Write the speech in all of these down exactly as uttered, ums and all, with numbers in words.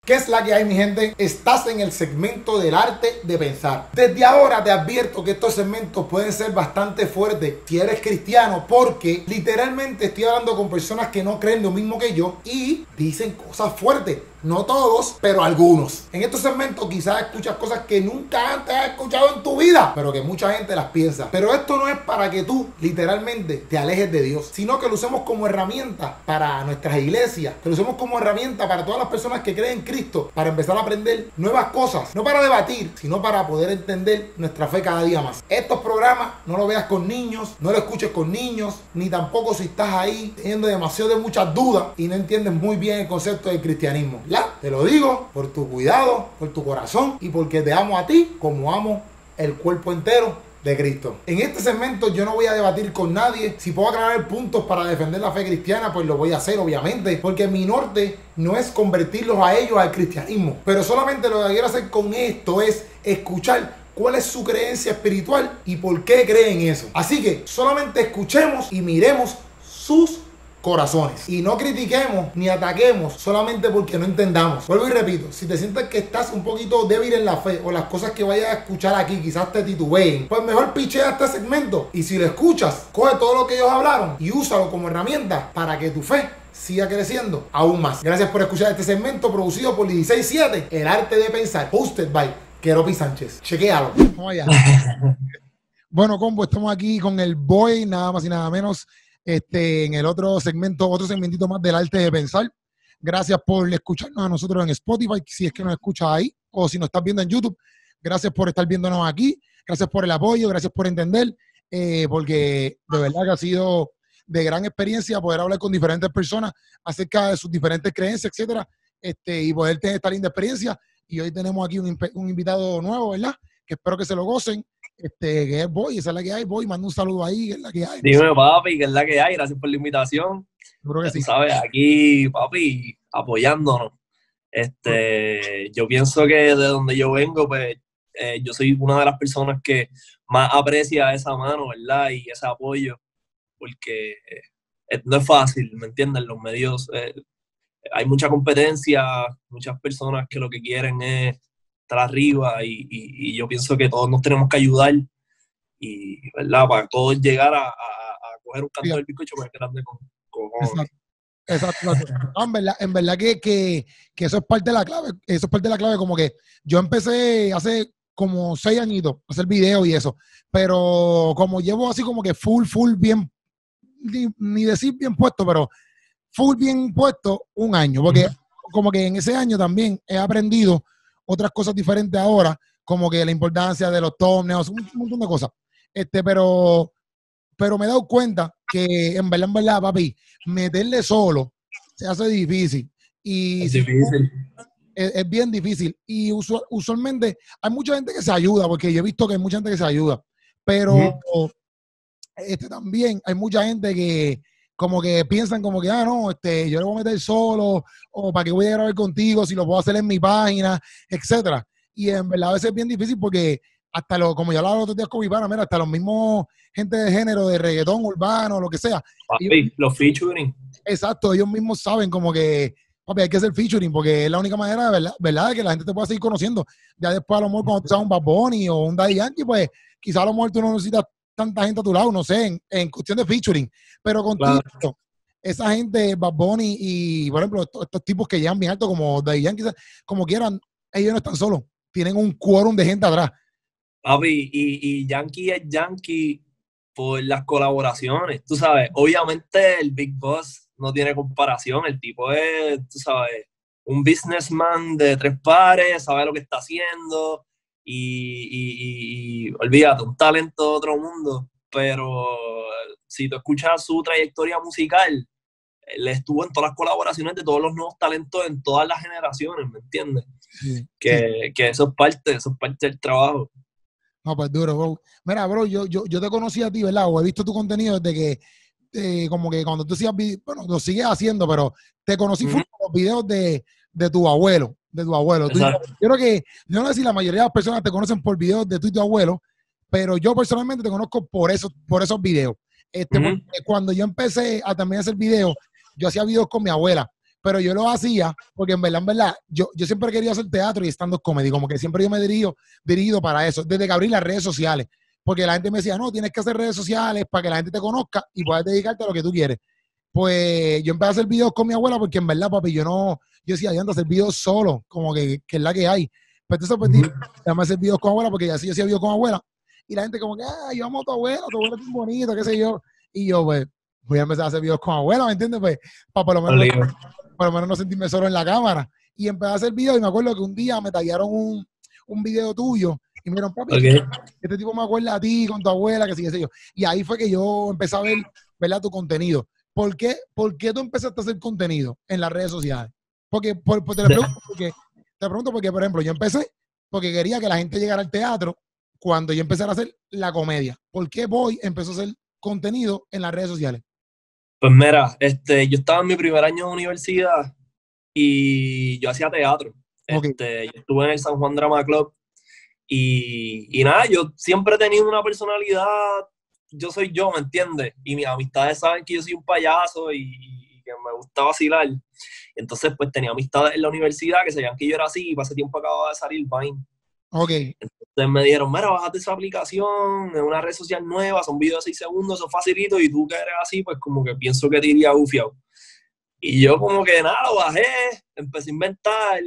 ¿Qué es la que hay, mi gente? Estás en el segmento del arte de pensar. Desde ahora te advierto que estos segmentos pueden ser bastante fuertes si eres cristiano, porque literalmente estoy hablando con personas que no creen lo mismo que yo y dicen cosas fuertes. No todos, pero algunos. En estos segmentos quizás escuchas cosas que nunca antes has escuchado en tu vida, pero que mucha gente las piensa. Pero esto no es para que tú literalmente te alejes de Dios, sino que lo usemos como herramienta para nuestras iglesias, que lo usemos como herramienta para todas las personas que creen en Cristo, para empezar a aprender nuevas cosas, no para debatir, sino para poder entender nuestra fe cada día más. Estos programas no lo veas con niños, no lo escuches con niños, ni tampoco si estás ahí teniendo demasiado de muchas dudas y no entiendes muy bien el concepto del cristianismo. Te lo digo por tu cuidado, por tu corazón y porque te amo a ti como amo el cuerpo entero de Cristo. En este segmento yo no voy a debatir con nadie. Si puedo aclarar puntos para defender la fe cristiana, pues lo voy a hacer, obviamente, porque mi norte no es convertirlos a ellos al cristianismo, pero solamente lo que quiero hacer con esto es escuchar cuál es su creencia espiritual y por qué creen eso. Así que solamente escuchemos y miremos sus corazones y no critiquemos ni ataquemos solamente porque no entendamos. Vuelvo y repito, si te sientes que estás un poquito débil en la fe o las cosas que vayas a escuchar aquí quizás te titubeen, pues mejor pichea este segmento y si lo escuchas, coge todo lo que ellos hablaron y úsalo como herramienta para que tu fe siga creciendo aún más. Gracias por escuchar este segmento producido por dieciséis siete, El Arte de Pensar, hosted by Keropi Sánchez. Chequéalo. Vamos allá. Bueno, combo, estamos aquí con el boy, nada más y nada menos. Este, en el otro segmento, otro segmentito más del arte de pensar. Gracias por escucharnos a nosotros en Spotify, si es que nos escuchas ahí, o si nos estás viendo en YouTube. Gracias por estar viéndonos aquí. Gracias por el apoyo, gracias por entender, eh, porque de verdad que ha sido de gran experiencia poder hablar con diferentes personas acerca de sus diferentes creencias, etcétera, este, y poder tener esta linda experiencia. Y hoy tenemos aquí un, un invitado nuevo, ¿verdad? Que espero que se lo gocen. Este, que es Boy, esa es la que hay. Boy, manda un saludo ahí, que es la que hay. Dime, papi, que es la que hay. Gracias por la invitación. Seguro que Ya sí. tú sabes, aquí, papi, apoyándonos. Este, yo pienso que de donde yo vengo, pues, eh, yo soy una de las personas que más aprecia esa mano, ¿verdad? Y ese apoyo, porque eh, no es fácil, ¿me entiendes? Los medios, eh, hay mucha competencia, muchas personas que lo que quieren es estar arriba y, y, y yo pienso que todos nos tenemos que ayudar y, ¿verdad? Para todos llegar a, a, a coger un canto del bizcocho más grande con cojones. Exacto, exacto. No, en verdad, en verdad que, que, que eso es parte de la clave, eso es parte de la clave, como que yo empecé hace como seis añitos a hacer videos y eso, pero como llevo así como que full, full bien, ni, ni decir bien puesto, pero full bien puesto un año, porque como que en ese año también he aprendido otras cosas diferentes ahora, como que la importancia de los thumbnails, un montón de cosas. Este, pero, pero me he dado cuenta que en verdad, en verdad, papi, meterle solo se hace difícil. Y es si difícil. Es, es bien difícil. Y usual, usualmente hay mucha gente que se ayuda, porque yo he visto que hay mucha gente que se ayuda. Pero uh-huh. este, también hay mucha gente que como que piensan como que, ah, no, este, yo le voy a meter solo, o para qué voy a grabar contigo, si lo puedo hacer en mi página, etcétera. Y en verdad a veces es bien difícil porque hasta lo, como ya hablaba los otros días con mi pana, mira, hasta los mismos gente de género, de reggaetón urbano, lo que sea. Papi, ellos, los featuring. Exacto, ellos mismos saben como que, papi, hay que hacer featuring porque es la única manera, ¿verdad? ¿verdad? De que la gente te pueda seguir conociendo. Ya después a lo mejor cuando tú seas un Bad Bunny o un Daddy Yankee, pues quizás a lo mejor tú no necesitas tanta gente a tu lado, no sé, en, en cuestión de featuring. Pero contigo, claro, esa gente, Bad Bunny y, por ejemplo, estos, estos tipos que llegan bien alto como Daddy Yankee, como quieran, ellos no están solos. Tienen un quórum de gente atrás. Papi, y, y Yankee es Yankee por las colaboraciones, tú sabes. Obviamente el Big Boss no tiene comparación. El tipo es, tú sabes, un businessman de tres pares, sabe lo que está haciendo y, y, y, y olvídate, un talento de otro mundo. Pero si tú escuchas su trayectoria musical, él estuvo en todas las colaboraciones de todos los nuevos talentos en todas las generaciones, ¿me entiendes? Sí, que, sí. que eso es parte, eso es parte del trabajo. No, pues duro, bro. Mira, bro, yo, yo, yo te conocí a ti, ¿verdad? O he visto tu contenido desde que, eh, como que cuando tú hacías, bueno, lo sigues haciendo, pero te conocí uh-huh. por los videos de, de tu abuelo, de tu abuelo. Tú, yo creo que, yo no sé si la mayoría de las personas te conocen por videos de tú y tu abuelo, pero yo personalmente te conozco por esos, por esos videos. Este, uh-huh. Cuando yo empecé a también hacer videos, yo hacía videos con mi abuela, pero yo lo hacía porque en verdad, en verdad, yo, yo siempre quería hacer teatro y stand-up comedy, como que siempre yo me he dirigido, dirigido para eso, desde que abrí las redes sociales, porque la gente me decía, no, tienes que hacer redes sociales para que la gente te conozca y puedas dedicarte a lo que tú quieres. Pues yo empecé a hacer videos con mi abuela porque en verdad, papi, yo no, yo decía, yo ando a hacer videos solo, como que, que es la que hay. Pues entonces, pues, Ujú. déjame hacer videos con abuela porque así yo hacía videos con abuela. Y la gente como que, ah, yo amo a tu abuela, tu abuela es bien bonita, qué sé yo. Y yo, pues, voy a empezar a hacer videos con abuela, ¿me entiendes? Pues, para por lo menos, Obligado. por lo menos no sentirme solo en la cámara. Y empecé a hacer videos y me acuerdo que un día me tallaron un, un video tuyo y me dijeron, papi, Okay. este tipo me acuerda a ti, con tu abuela, que sí, qué sé yo. Y ahí fue que yo empecé a ver, ¿verdad? Tu contenido. ¿Por qué, ¿Por qué tú empezaste a hacer contenido en las redes sociales? Porque, por, por- te, lo pregunto porque, te pregunto porque, por ejemplo, yo empecé porque quería que la gente llegara al teatro cuando yo empezara a hacer la comedia. ¿Por qué Boy empezó a hacer contenido en las redes sociales? Pues mira, este, yo estaba en mi primer año de universidad y yo hacía teatro. Ok, Este, yo estuve en el San Juan Drama Club y, y nada, yo siempre he tenido una personalidad, yo soy yo, ¿me entiendes? Y mis amistades saben que yo soy un payaso y, y que me gusta vacilar. Entonces, pues tenía amistades en la universidad que sabían que yo era así y para ese tiempo acababa de salir Vine. ok. Entonces me dijeron, mira, bájate esa aplicación, es una red social nueva, son videos de seis segundos, eso es facilito, y tú que eres así, pues como que pienso que te iría bufiado. Y yo como que nada, lo bajé, empecé a inventar,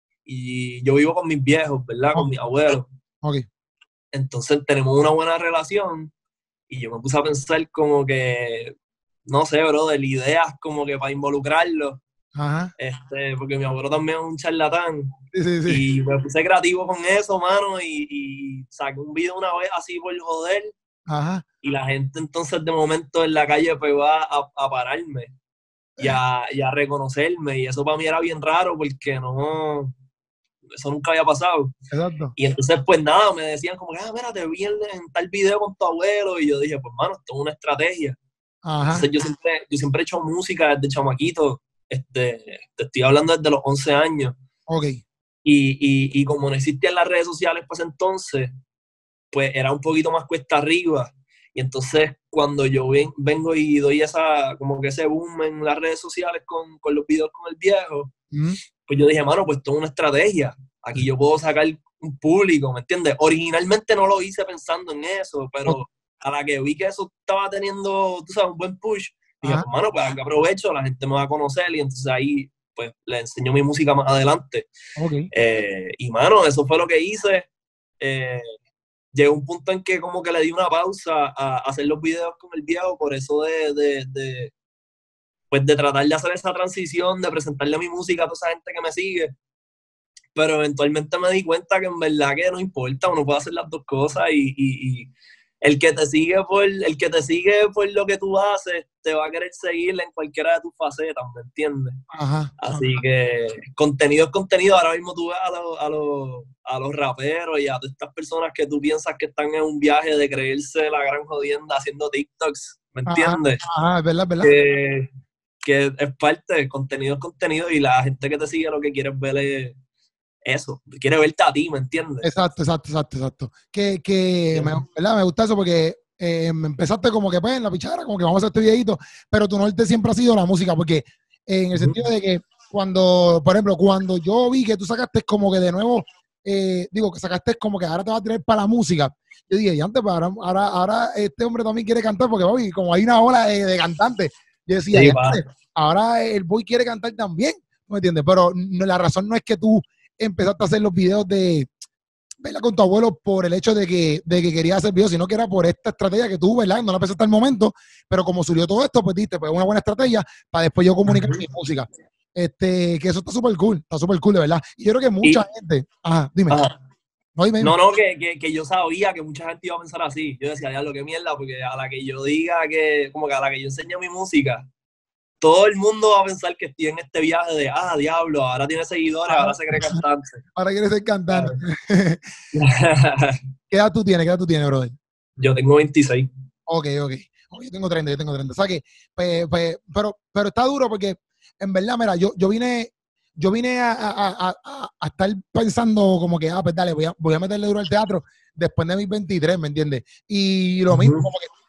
y yo vivo con mis viejos, ¿verdad? Con Ok, mis abuelos. ok. Entonces tenemos una buena relación, y yo me puse a pensar como que, no sé, brother, ideas como que para involucrarlos, Ajá. este, porque mi abuelo también es un charlatán. Sí, sí, sí. Y me puse creativo con eso, mano, y, y saqué un video una vez así por joder, Ajá. y la gente entonces de momento en la calle pegó a, a, a pararme y a, y a reconocerme, y eso para mí era bien raro porque no, eso nunca había pasado. Exacto. Y entonces pues nada, me decían como que, ah, mira, te vi en, en tal video con tu abuelo, y yo dije, pues mano, esto es una estrategia. Ajá. Entonces yo siempre, yo siempre he hecho música desde chamaquito, este, te estoy hablando desde los once años. Ok. Y, y, y como no existían las redes sociales pues entonces, pues era un poquito más cuesta arriba. Y entonces cuando yo ven, vengo y doy esa, como que ese boom en las redes sociales con, con los videos con el viejo, Mm. pues yo dije, mano, pues esto es una estrategia. Aquí yo puedo sacar un público, ¿me entiendes? Originalmente no lo hice pensando en eso, Ok. pero a la que vi que eso estaba teniendo, tú sabes, un buen push, dije, Ajá. pues mano, pues aquí aprovecho, la gente me va a conocer, y entonces ahí pues le enseño mi música más adelante. Ok. Eh, y mano, eso fue lo que hice. Eh, llegó un punto en que como que le di una pausa a, a hacer los videos con el viejo, por eso de, de, de, pues de tratar de hacer esa transición, de presentarle mi música a toda esa gente que me sigue. Pero eventualmente me di cuenta que en verdad que no importa, uno puede hacer las dos cosas, y, y, y el que te sigue por el que te sigue por lo que tú haces te va a querer seguir en cualquiera de tus facetas, ¿me entiendes? Ajá. Así que contenido es contenido. Ahora mismo tú ves a los, a, los, a los raperos y a todas estas personas que tú piensas que están en un viaje de creerse la gran jodienda haciendo TikToks, ¿me Ajá. entiendes? Ajá. Es verdad, es verdad. Que, que es parte del contenido, es contenido, y la gente que te sigue lo que quiere es ver es eso, quiere verte a ti, ¿me entiendes? Exacto, exacto, exacto, exacto. Que, que me, ¿verdad? Me gusta eso porque eh, me empezaste como que pues en la pichara, como que vamos a hacer este videito, pero tu norte siempre ha sido la música, porque eh, en el Uh-huh. sentido de que cuando, por ejemplo, cuando yo vi que tú sacaste como que de nuevo, eh, digo, que sacaste como que ahora te vas a tirar para la música, yo dije, y antes, ahora, ahora, ahora este hombre también quiere cantar, porque papi, como hay una ola de, de cantantes, yo decía, y Sí, pa. antes, ahora el boy quiere cantar también, ¿no me entiendes? Pero no, la razón no es que tú empezaste a hacer los videos de, ¿verdad? Con tu abuelo por el hecho de que, de que quería hacer videos, sino que era por esta estrategia que tú, ¿verdad? No la pensaste al momento, pero como surgió todo esto, pues diste, pues una buena estrategia para después yo comunicar Uh-huh. mi música. Este, que eso está súper cool, está súper cool, de verdad. Y yo creo que mucha Y, gente, ajá, dime, ajá. no, dime, dime. No, no, que, que, que yo sabía que mucha gente iba a pensar así. Yo decía, ya lo que mierda, porque a la que yo diga que, como que a la que yo enseñe mi música, todo el mundo va a pensar que estoy en este viaje de, ah, diablo, ahora tiene seguidores, Ahora, ahora se cree cantante. ahora quieres ser cantante. Claro. ¿Qué edad tú tienes? ¿Qué edad tú tienes, brother? Yo tengo veintiséis. Ok, ok. Oh, yo tengo treinta, yo tengo treinta. O sea que, pues, pues, pero, pero está duro porque, en verdad, mira, yo, yo vine, yo vine a, a, a, a, a estar pensando como que, ah, pues dale, voy a, voy a meterle duro al teatro después de mis veintitrés, ¿me entiendes? Y lo mismo, Uh-huh. como que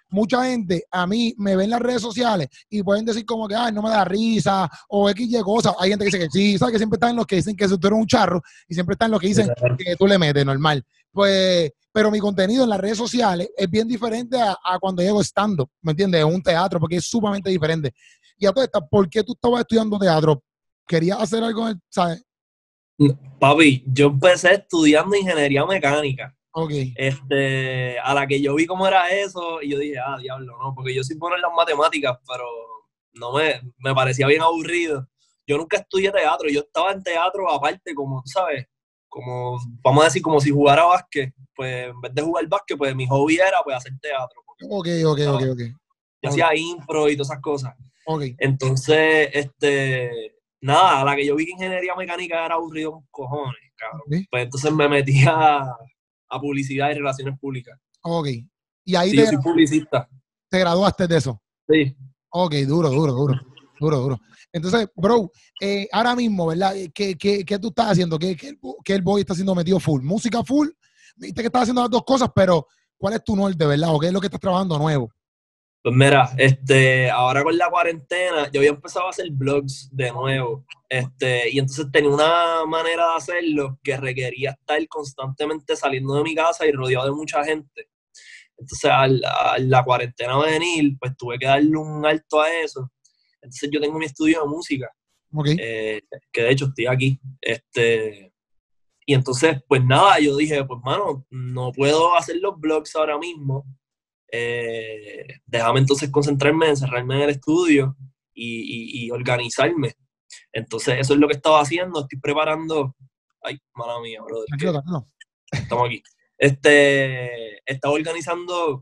mucha gente a mí me ve en las redes sociales y pueden decir como que, ay, no me da risa o X Y cosas. Hay gente que dice que sí, ¿sabes? Que siempre están los que dicen que tú eres un charro y siempre están los que dicen que tú le metes, normal. Pues, pero mi contenido en las redes sociales es bien diferente a, a cuando llego stand-up, ¿me entiendes? Es un teatro, porque es sumamente diferente. Y a todo esto, ¿por qué tú estabas estudiando teatro? ¿Querías hacer algo, ¿sabes? Papi, yo empecé estudiando ingeniería mecánica. Ok. Este, a la que yo vi cómo era eso, y yo dije, ah, diablo, no, porque yo soy bueno en las matemáticas, pero no me, me parecía bien aburrido. Yo nunca estudié teatro, yo estaba en teatro aparte, como, tú sabes, como, vamos a decir, como si jugara básquet, pues en vez de jugar básquet, pues mi hobby era pues hacer teatro. Porque, ok, ok, ok, ok. Yo okay. hacía impro y todas esas cosas. Ok. Entonces, este, nada, a la que yo vi que ingeniería mecánica era aburrido con cojones, cabrón. Okay. Pues entonces me metí a, a publicidad y relaciones públicas. Ok. Y ahí sí, te, yo soy publicista. ¿Te graduaste de eso? Sí. Ok, duro, duro, duro, duro, duro. Entonces, bro, eh, ahora mismo, ¿verdad? ¿Qué, qué, qué tú estás haciendo? ¿Qué, qué, qué el boy está haciendo metido full? ¿Música full? Viste que estás haciendo las dos cosas, pero ¿cuál es tu norte, verdad? ¿O qué es lo que estás trabajando nuevo? Pues mira, este, ahora con la cuarentena, yo había empezado a hacer vlogs de nuevo, este, y entonces tenía una manera de hacerlo que requería estar constantemente saliendo de mi casa y rodeado de mucha gente. Entonces, al, a la cuarentena venir, pues tuve que darle un alto a eso. Entonces, yo tengo mi estudio de música, okay. eh, que de hecho estoy aquí. Este, y entonces, pues nada, yo dije, pues mano, no puedo hacer los vlogs ahora mismo. Eh, déjame entonces concentrarme, encerrarme en el estudio y, y, y organizarme. Entonces, eso es lo que estaba haciendo. Estoy preparando. Ay, mala mía, brother. Tranquilo, tranquilo. Estamos aquí. Este, estaba organizando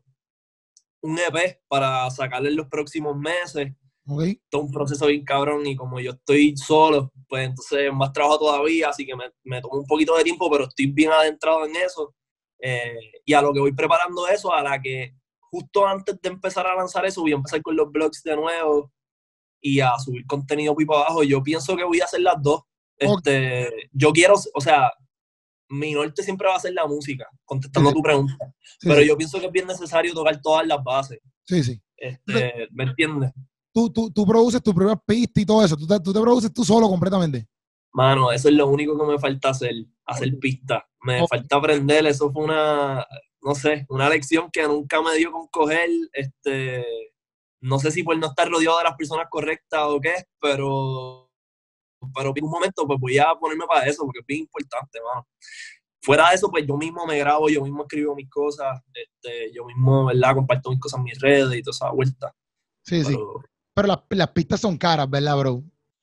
un E P para sacarle en los próximos meses. Okay. Todo un proceso bien cabrón y como yo estoy solo, pues entonces más trabajo todavía, así que me, me tomo un poquito de tiempo, pero estoy bien adentrado en eso. Eh, y a lo que voy preparando eso, a la que justo antes de empezar a lanzar eso, voy a empezar con los blogs de nuevo y a subir contenido pipa abajo. Yo pienso que voy a hacer las dos. Okay. Este, yo quiero, o sea, mi norte siempre va a ser la música, contestando sí, tu pregunta. Sí, pero sí. Yo pienso que es bien necesario tocar todas las bases. Sí, sí. Este, ¿Me entiendes? Tú, tú, tú produces tu propia pista y todo eso. Tú te, tú te produces tú solo completamente. Mano, eso es lo único que me falta hacer, hacer okay. pistas. Me okay. falta aprender, eso fue una, no sé, una lección que nunca me dio con coger. Este, no sé si por no estar rodeado de las personas correctas o qué, pero, pero en un momento pues voy a ponerme para eso, porque es bien importante, mano. Fuera de eso, pues yo mismo me grabo, yo mismo escribo mis cosas, este, yo mismo, ¿verdad? Comparto mis cosas en mis redes y toda esa vuelta. Sí, pero, sí. Pero las, las pistas son caras, ¿verdad, bro?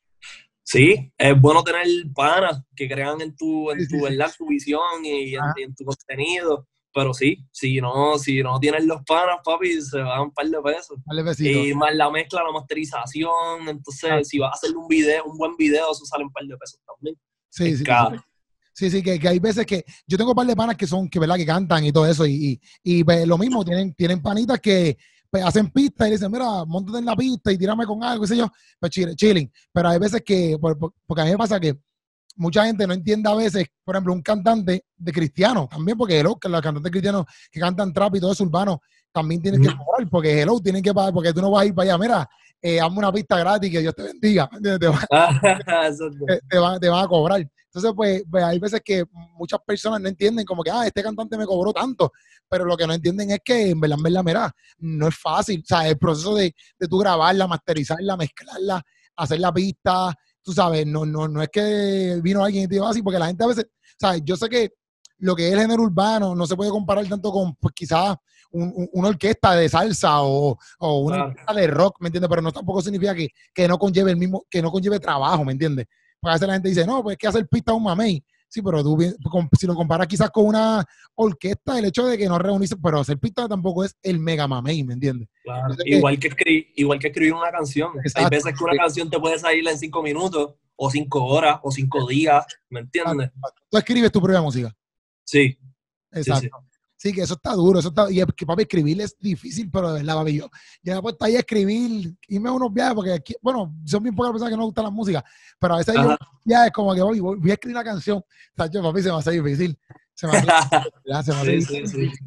Sí, es bueno tener panas que crean en tu, en tu, sí, ¿verdad? Sí. Tu visión y en, y en tu contenido. Pero sí, si no, si no tienes los panas, papi, se van un par de pesos. Vale, y más la mezcla, la masterización. Entonces, ah. si vas a hacer un video, un buen video, eso sale un par de pesos también. Sí, es sí, caro. sí. Sí, sí, que, que hay veces que yo tengo un par de panas que son, que verdad, que cantan y todo eso, y, y, y pues, lo mismo, tienen, tienen panitas que pues, hacen pistas y dicen, mira, móntate en la pista y tírame con algo, qué sé yo, pues chilling. Pero hay veces que, por, por, porque a mí me pasa que mucha gente no entiende a veces, por ejemplo, un cantante de cristiano, también porque hello, que los cantantes cristianos que cantan trap y todo eso urbano, también tienen que cobrar, porque hello, tienen que pagar, porque tú no vas a ir para allá, mira, eh, hazme una pista gratis, que Dios te bendiga, te van, te, te, van, te van a cobrar. Entonces, pues, pues hay veces que muchas personas no entienden como que, ah, este cantante me cobró tanto, pero lo que no entienden es que, en verdad, en verdad, mira, no es fácil, o sea, el proceso de, de tú grabarla, masterizarla, mezclarla, hacer la pista, tú sabes, no, no, no es que vino alguien y te dijo así, porque la gente a veces, sabes, yo sé que lo que es el género urbano no se puede comparar tanto con, pues, quizás un, un, una orquesta de salsa o, o una claro. orquesta de rock, ¿me entiendes? Pero no tampoco significa que, que no conlleve el mismo, que no conlleve trabajo, ¿me entiendes? Porque a veces la gente dice, no, pues es que hacer pista es un mamey. Sí, pero tú, si lo comparas quizás con una orquesta, el hecho de que no reunirse, pero hacer pista tampoco es el mega mamey, ¿me entiendes? Claro. Entonces, igual, que, que escribir, igual que escribir una canción. Exacto. Hay veces que una canción te puede salir en cinco minutos, o cinco horas, o cinco días, ¿me entiendes? Tú escribes tu propia música. Sí. Exacto. Sí, sí. Sí, que eso está duro, eso está, y es que, papi, escribir es difícil, pero de verdad, papi, yo, yo me he puesto ahí a escribir, irme a unos viajes, porque, aquí, bueno, son bien pocas personas que no me gusta la música, pero a veces Ajá. yo, ya es como que voy, voy, voy a escribir una canción, o sea, yo, papi, se me hace difícil, se me hace, ya, se me hace sí, difícil. Sí, sí.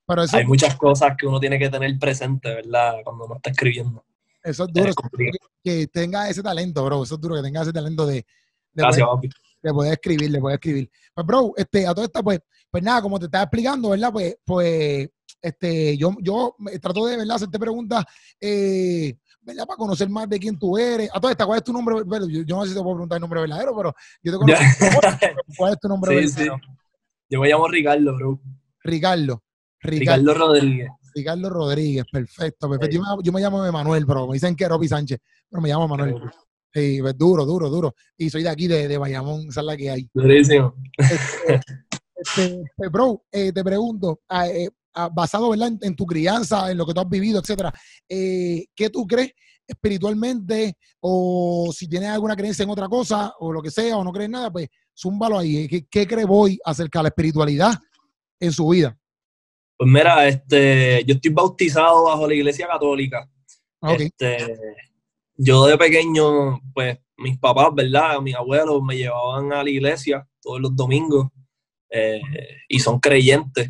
Pero eso, hay muchas cosas que uno tiene que tener presente, ¿verdad? Cuando uno está escribiendo. eso es duro, Es que, complicado. que tenga ese talento, bro. Eso es duro, que tenga ese talento de, de poder, Gracias, papi. de poder escribir, de poder escribir. Pues, bro, este, a todo esto, pues, pues nada, como te estaba explicando, ¿verdad? Pues, pues, este, yo, yo me trato de, ¿verdad? Hacerte preguntas, eh, ¿verdad? Para conocer más de quién tú eres. A todo esto, ¿cuál es tu nombre? Bueno, yo, yo no sé si te puedo preguntar el nombre verdadero, pero yo te Ya. conozco. ¿Cuál es tu nombre Sí, sí. verdadero? Yo me llamo Ricardo, bro. Ricardo. Ricardo. Ricardo Rodríguez. Ricardo Rodríguez, perfecto, perfecto. Yo Sí. me, yo me llamo Emanuel, pero me dicen que Roby Sánchez, pero me llamo Manuel. Ok. Sí, pues, duro, duro, duro. Y soy de aquí, de, de Bayamón, esa es la que hay. Durísimo. Este, este, pues, bro, eh, te pregunto, ah, eh, ah, basado, ¿verdad? En, en tu crianza, en lo que tú has vivido, etcétera, eh, ¿qué tú crees espiritualmente? O si tienes alguna creencia en otra cosa, o lo que sea, o no crees nada, pues zúmbalo ahí. ¿Qué, qué cree Boy acerca de la espiritualidad en su vida? Pues mira, este, yo estoy bautizado bajo la Iglesia Católica. Ok, Este, yo de pequeño, pues mis papás, ¿verdad? Mis abuelos me llevaban a la iglesia todos los domingos eh, y son creyentes.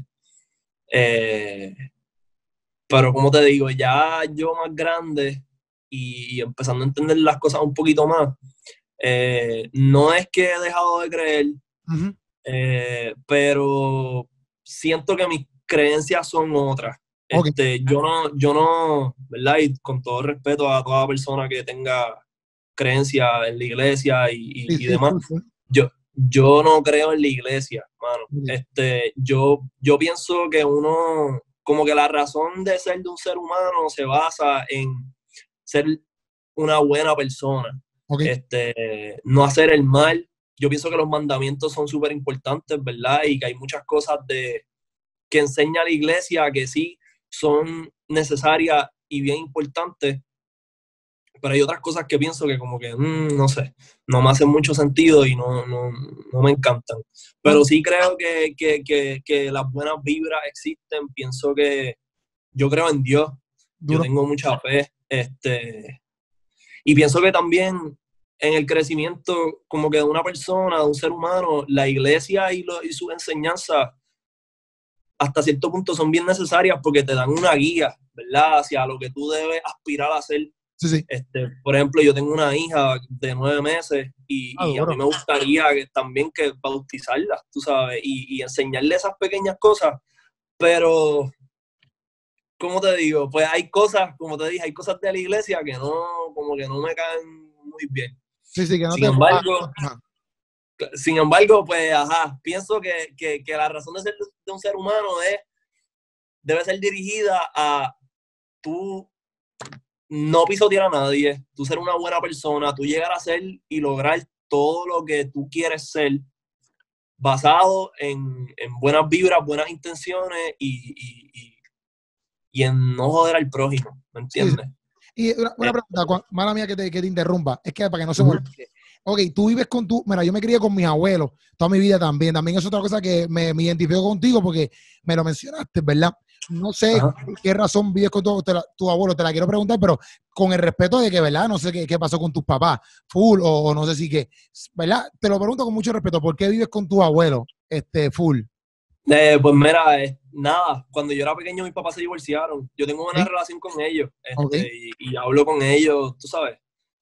Eh, pero como te digo, ya yo más grande y, y empezando a entender las cosas un poquito más, eh, no es que he dejado de creer, uh-huh. eh, pero siento que mis creencias son otras. Ok, Este, yo no, yo no, ¿verdad? Y con todo respeto a toda persona que tenga creencia en la iglesia y, sí, y, y sí, demás, full, full. yo, yo no creo en la iglesia, mano. Sí, Este, yo, yo pienso que uno, como que la razón de ser de un ser humano se basa en ser una buena persona, ok, este, no hacer el mal. Yo pienso que los mandamientos son súper importantes, ¿verdad? Y que hay muchas cosas de, que enseña la iglesia que sí son necesarias y bien importantes, pero hay otras cosas que pienso que como que, mmm, no sé, no me hacen mucho sentido y no, no, no me encantan. Pero no, sí creo que, que, que, que las buenas vibras existen, pienso que yo creo en Dios, yo duro. tengo mucha fe, este, y pienso que también en el crecimiento como que de una persona, de un ser humano, la iglesia y, lo, y sus enseñanzas hasta cierto punto son bien necesarias porque te dan una guía, ¿verdad? Hacia lo que tú debes aspirar a hacer. Sí, sí. Este, por ejemplo, yo tengo una hija de nueve meses y, Ah, y a mí duro. me gustaría que, también que bautizarla, tú sabes, y, y enseñarle esas pequeñas cosas, pero, ¿cómo te digo? Pues hay cosas, como te dije, hay cosas de la iglesia que no, como que no me caen muy bien. Sí, sí, que no Sin te... Ah, embargo, ajá. sin embargo, pues, ajá, pienso que, que, que la razón de ser de un ser humano es, debe ser dirigida a tú no pisotear a nadie, tú ser una buena persona, tú llegar a ser y lograr todo lo que tú quieres ser basado en, en buenas vibras, buenas intenciones y, y, y, y en no joder al prójimo, ¿me Sí, sí. entiendes? Y una, una Eh, pregunta, cua- mala mía que te, que te interrumpa, es que para que no se me uh-huh. olvide. Ok, tú vives con tu, mira, yo me crié con mis abuelos toda mi vida también. También es otra cosa que me, me identifico contigo porque me lo mencionaste, ¿verdad? No sé Ajá. qué razón vives con tu, te la- tu abuelo, te la quiero preguntar, pero con el respeto de que, ¿verdad? No sé qué, qué pasó con tus papás, full, o, o no sé si qué, ¿verdad? Te lo pregunto con mucho respeto, ¿por qué vives con tu abuelo, este, full? Eh, pues mira, eh, nada, cuando yo era pequeño mis papás se divorciaron. Yo tengo una ¿Sí? relación con ellos, Ok, este, y, y hablo con ellos, tú sabes.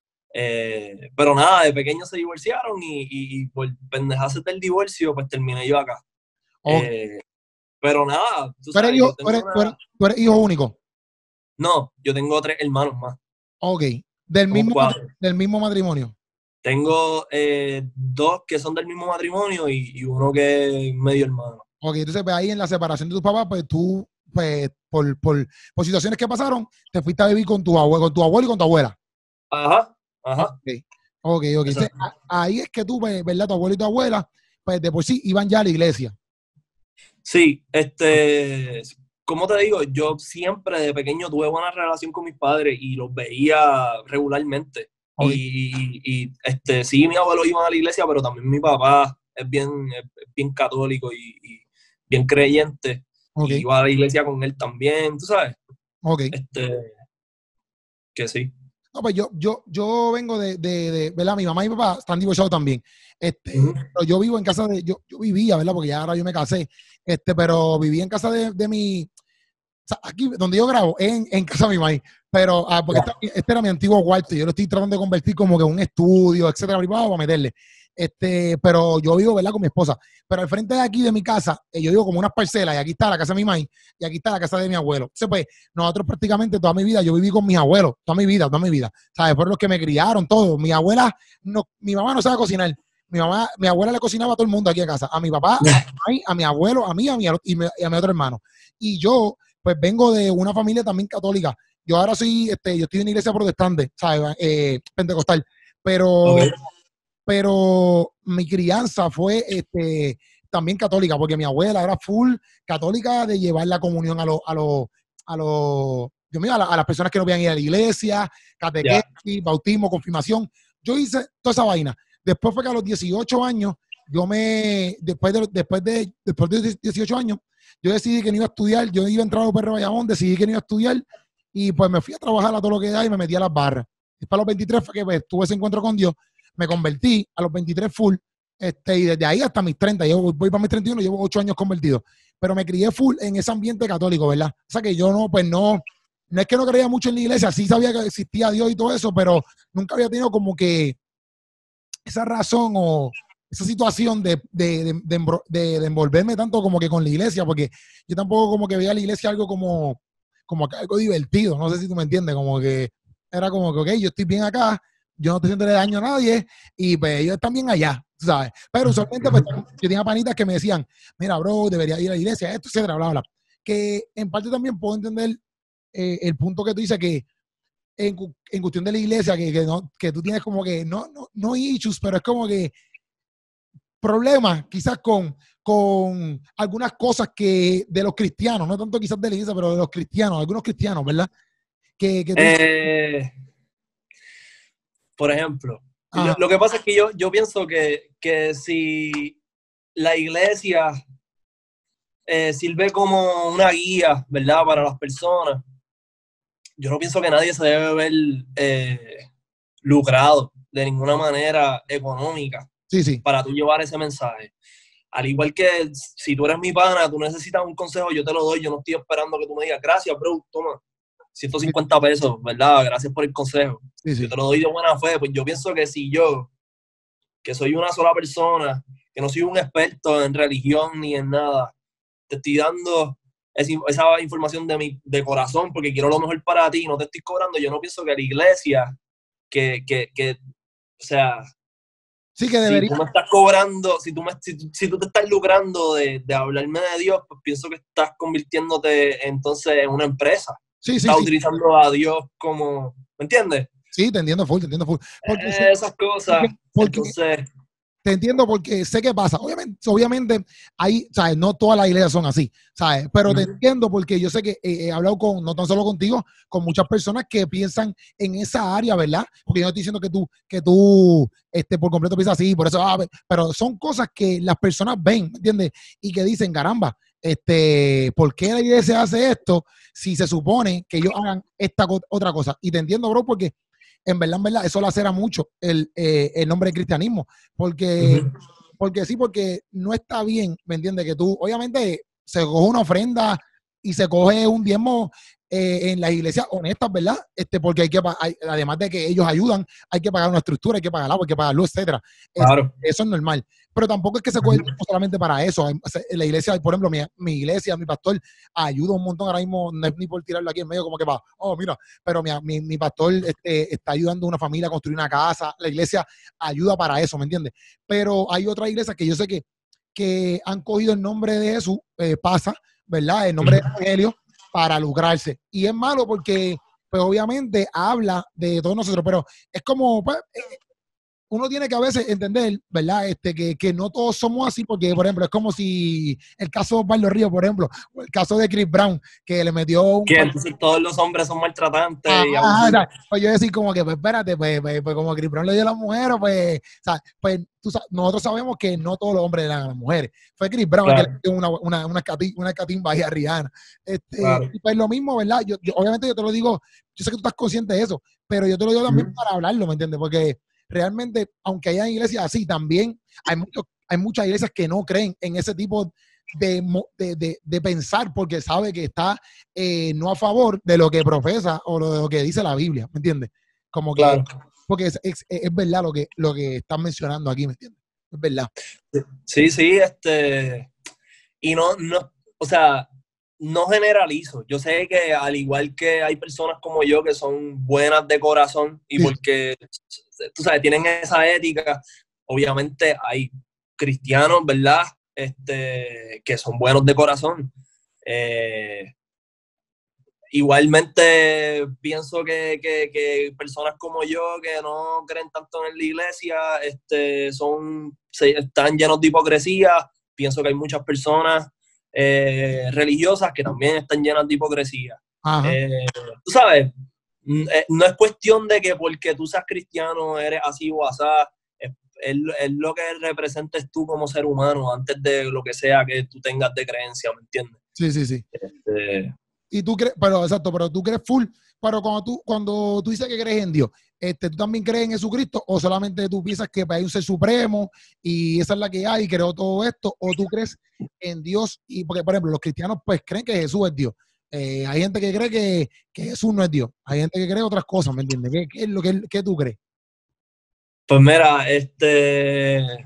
Eh, pero nada, de pequeño se divorciaron y, y, y por pendejaces del divorcio, pues terminé yo acá. ok. Eh, pero nada, tú ¿Tú eres sabes, hijo, yo tú tengo eres, tú eres- una... tú eres hijo único? No, yo tengo tres hermanos más, Ok. Del somos mismo, matri- cuatro. del mismo matrimonio. Tengo eh, dos que son del mismo matrimonio y, y uno que es medio hermano. Ok, entonces pues, ahí en la separación de tus papás, pues tú, pues, por, por, por situaciones que pasaron, te fuiste a vivir con tu abuelo, con tu abuelo y con tu abuela. Ajá, Ok, ajá, ok, ok. Entonces, exacto. a- ahí es que tú, pues, ¿verdad? Tu abuelo y tu abuela, pues de por sí iban ya a la iglesia. Sí, este, como te digo, yo siempre de pequeño tuve buena relación con mis padres y los veía regularmente. Ok, Y, y, y, este, sí, mi abuelo iba a la iglesia, pero también mi papá es bien, es bien católico y, y bien creyente. ok, Y iba a la iglesia con él también, tú sabes, ok. este, que sí. No, pues yo, yo, yo vengo de, de, de, ¿verdad? Mi mamá y mi papá están divorciados también. Este, Ujú. pero yo vivo en casa de, yo, yo vivía, ¿verdad? Porque ya ahora yo me casé. Este, pero vivía en casa de, de mi, sea, aquí donde yo grabo, en, en casa de mi maíz, pero ah, porque Ya. este, este era mi antiguo cuarto, yo lo estoy tratando de convertir como que en un estudio, etcétera, privado para meterle. Este, pero yo vivo, ¿verdad? Con mi esposa. Pero al frente de aquí de mi casa, eh, yo vivo como unas parcelas, y aquí está la casa de mi maíz, y aquí está la casa de mi abuelo. Entonces, pues, nosotros prácticamente toda mi vida, yo viví con mis abuelos, toda mi vida, toda mi vida. ¿Sabes? Fueron los que me criaron, todo. Mi abuela, no, mi mamá no sabe cocinar. Mi mamá, mi abuela le cocinaba a todo el mundo aquí en casa. A mi papá, a mi, maíz, a mi abuelo, a mí, a mi, y, me, y a mi otro hermano. Y yo, pues, vengo de una familia también católica. Yo ahora soy, este, yo estoy en una iglesia protestante, ¿sabes? Eh, pentecostal. Pero Okay. pero mi crianza fue este, también católica, porque mi abuela era full católica de llevar la comunión a los, a los, a los, Dios mío, a, la, a las personas que no veían ir a la iglesia, Ya. catequesis, bautismo, confirmación. Yo hice toda esa vaina. Después fue que a los dieciocho años, yo me, después de, después de, después de dieciocho años, yo decidí que no iba a estudiar, yo iba a entrar a U P R Bayamón, decidí que no iba a estudiar y pues me fui a trabajar a todo lo que da y me metí a las barras. Después a los veintitrés fue que pues, tuve ese encuentro con Dios, me convertí a los veintitrés full, este, y desde ahí hasta mis treinta, yo voy para mis treinta y uno, llevo ocho años convertido, pero me crié full en ese ambiente católico, ¿verdad? O sea que yo no, pues no, no es que no creía mucho en la iglesia, sí sabía que existía Dios y todo eso, pero nunca había tenido como que esa razón o esa situación de, de, de, de, de, de envolverme tanto como que con la iglesia, porque yo tampoco como que veía la iglesia algo como, como algo divertido, no sé si tú me entiendes, como que era como que, ok, yo estoy bien acá, yo no estoy haciendo daño a nadie y pues ellos están bien allá, ¿sabes? Pero usualmente pues, yo tenía panitas que me decían, mira, bro, debería ir a la iglesia, esto, etcétera, bla, bla. Que en parte también puedo entender eh, el punto que tú dices que en, en cuestión de la iglesia, que, que, no, que tú tienes como que, no, no, no issues, pero es como que problemas quizás con, con algunas cosas que de los cristianos, no tanto quizás de la iglesia, pero de los cristianos, algunos cristianos, ¿verdad? Que, que tú dices, Eh, por ejemplo, lo, ajá, lo que pasa es que yo, yo pienso que, que si la iglesia eh, sirve como una guía, ¿verdad? Para las personas, yo no pienso que nadie se debe ver eh, lucrado de ninguna manera económica sí, sí, para tú llevar ese mensaje. Al igual que si tú eres mi pana, tú necesitas un consejo, yo te lo doy, yo no estoy esperando que tú me digas, gracias, bro, toma, ciento cincuenta pesos, ¿verdad? Gracias por el consejo. sí, Yo sí, te lo doy de buena fe, pues yo pienso que si yo, que soy una sola persona, que no soy un experto en religión ni en nada, te estoy dando esa información de mi de corazón porque quiero lo mejor para ti, no te estoy cobrando, yo no pienso que la iglesia, que, que, que o sea, sí que si debería, tú me estás cobrando, si tú, me, si, si tú te estás lucrando de, de hablarme de Dios, pues pienso que estás convirtiéndote entonces en una empresa. sí, sí, Estás sí, utilizando a Dios como, ¿me entiendes? sí, te entiendo full, te entiendo full, porque sé, Eh, esas porque, cosas, porque entonces, te entiendo porque sé qué pasa. Obviamente, obviamente, ahí, ¿sabes? No todas las iglesias son así, ¿sabes? Pero te uh-huh. entiendo porque yo sé que eh, he hablado con, no tan solo contigo, con muchas personas que piensan en esa área, ¿verdad? Porque yo no estoy diciendo que tú, que tú, este, por completo piensas así, por eso, ah, pero son cosas que las personas ven, ¿me entiendes? Y que dicen, caramba, este, ¿por qué la iglesia hace esto si se supone que ellos hagan esta otra cosa? Y te entiendo, bro, porque en verdad, en verdad, eso lacera mucho el, eh, el nombre de cristianismo, porque, Uh-huh. porque sí, porque no está bien, ¿me entiendes? Que tú, obviamente, se coge una ofrenda y se coge un diezmo eh, en las iglesias honestas, ¿verdad? Este, porque hay que, hay, además de que ellos ayudan, hay que pagar una estructura, hay que pagar agua, hay que pagar luz, etcétera. Es, Claro. eso es normal. Pero tampoco es que se coge el tiempo solamente para eso. En la iglesia, por ejemplo, mi, mi iglesia, mi pastor, ayuda un montón ahora mismo, no es ni por tirarlo aquí en medio, como que va, oh, mira, pero mi, mi, mi pastor este, está ayudando a una familia a construir una casa, la iglesia ayuda para eso, ¿me entiendes? Pero hay otras iglesias que yo sé que, que han cogido el nombre de Jesús, eh, pasa, ¿verdad? El nombre uh-huh. del Evangelio para lucrarse. Y es malo porque, pues obviamente, habla de todos nosotros, pero es como, pues, eh, uno tiene que a veces entender, ¿verdad? Este, que, que no todos somos así, porque, por ejemplo, es como si el caso de Osvaldo Ríos, por ejemplo, o el caso de Chris Brown, que le metió un... Que entonces todos los hombres son maltratantes ah, y ah, abusivos. pues yo decir como que, pues espérate, pues, pues, pues como Chris Brown le dio a las mujeres, pues, o sea, pues tú, nosotros sabemos que no todos los hombres le dan a las mujeres. Fue Chris Brown claro. el que le dio una, una, una, catimba, una catimba ahí a Rihanna. Este, claro. Y pues lo mismo, ¿verdad? Yo, yo, obviamente yo te lo digo, yo sé que tú estás consciente de eso, pero yo te lo digo también mm. para hablarlo, ¿me entiendes? Porque realmente, aunque haya iglesias así, también hay, mucho, hay muchas iglesias que no creen en ese tipo, de, de, de, de pensar porque sabe que está eh, no a favor de lo que profesa o de lo que dice la Biblia, ¿me entiendes? Como que, Claro. porque es, es, es verdad lo que, lo que están mencionando aquí, ¿me entiendes? Es verdad. Sí, sí, este, y no, no, o sea, no generalizo. Yo sé que al igual que hay personas como yo que son buenas de corazón y Sí, porque, tú sabes, tienen esa ética, obviamente hay cristianos, ¿verdad? Este, que son buenos de corazón. Eh, igualmente pienso que, que, que personas como yo que no creen tanto en la iglesia, este, son, se, están llenos de hipocresía. Pienso que hay muchas personas eh, religiosas que también están llenas de hipocresía. ajá. Eh, tú sabes, no es cuestión de que porque tú seas cristiano eres así o asá. Es, es, es lo que representes tú como ser humano antes de lo que sea que tú tengas de creencia, ¿me entiendes? Sí, sí, sí. Este, Y tú crees, pero exacto, pero tú crees full, pero cuando tú, cuando tú dices que crees en Dios, este, ¿tú también crees en Jesucristo o solamente tú piensas que hay un ser supremo y esa es la que hay y creó todo esto? ¿O tú crees en Dios? Y porque, por ejemplo, los cristianos pues creen que Jesús es Dios. Eh, hay gente que cree que, que Jesús no es Dios. Hay gente que cree otras cosas, ¿me entiendes? ¿Qué, qué es lo que, qué tú crees? pues mira, este...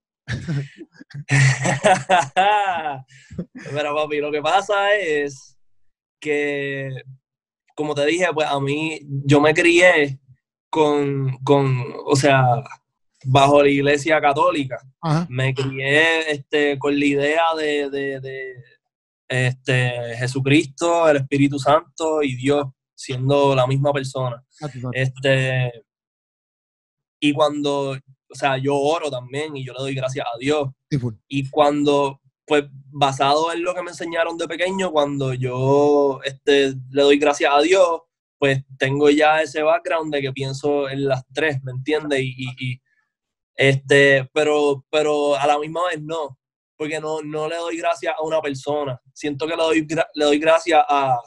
Mira, papi, lo que pasa es que, como te dije, pues a mí, yo me crié con, con o sea, bajo la iglesia católica. Ajá. Me crié este, con la idea de, de, de este, Jesucristo, el Espíritu Santo y Dios siendo la misma persona. Este, y cuando, o sea, yo oro también y yo le doy gracias a Dios. Y cuando, pues, basado en lo que me enseñaron de pequeño, cuando yo este, le doy gracias a Dios, pues tengo ya ese background de que pienso en las tres, ¿me entiendes? Y, y, y, este, pero, pero a la misma vez no, porque no, no le doy gracias a una persona. Siento que le doy, le doy gracias a,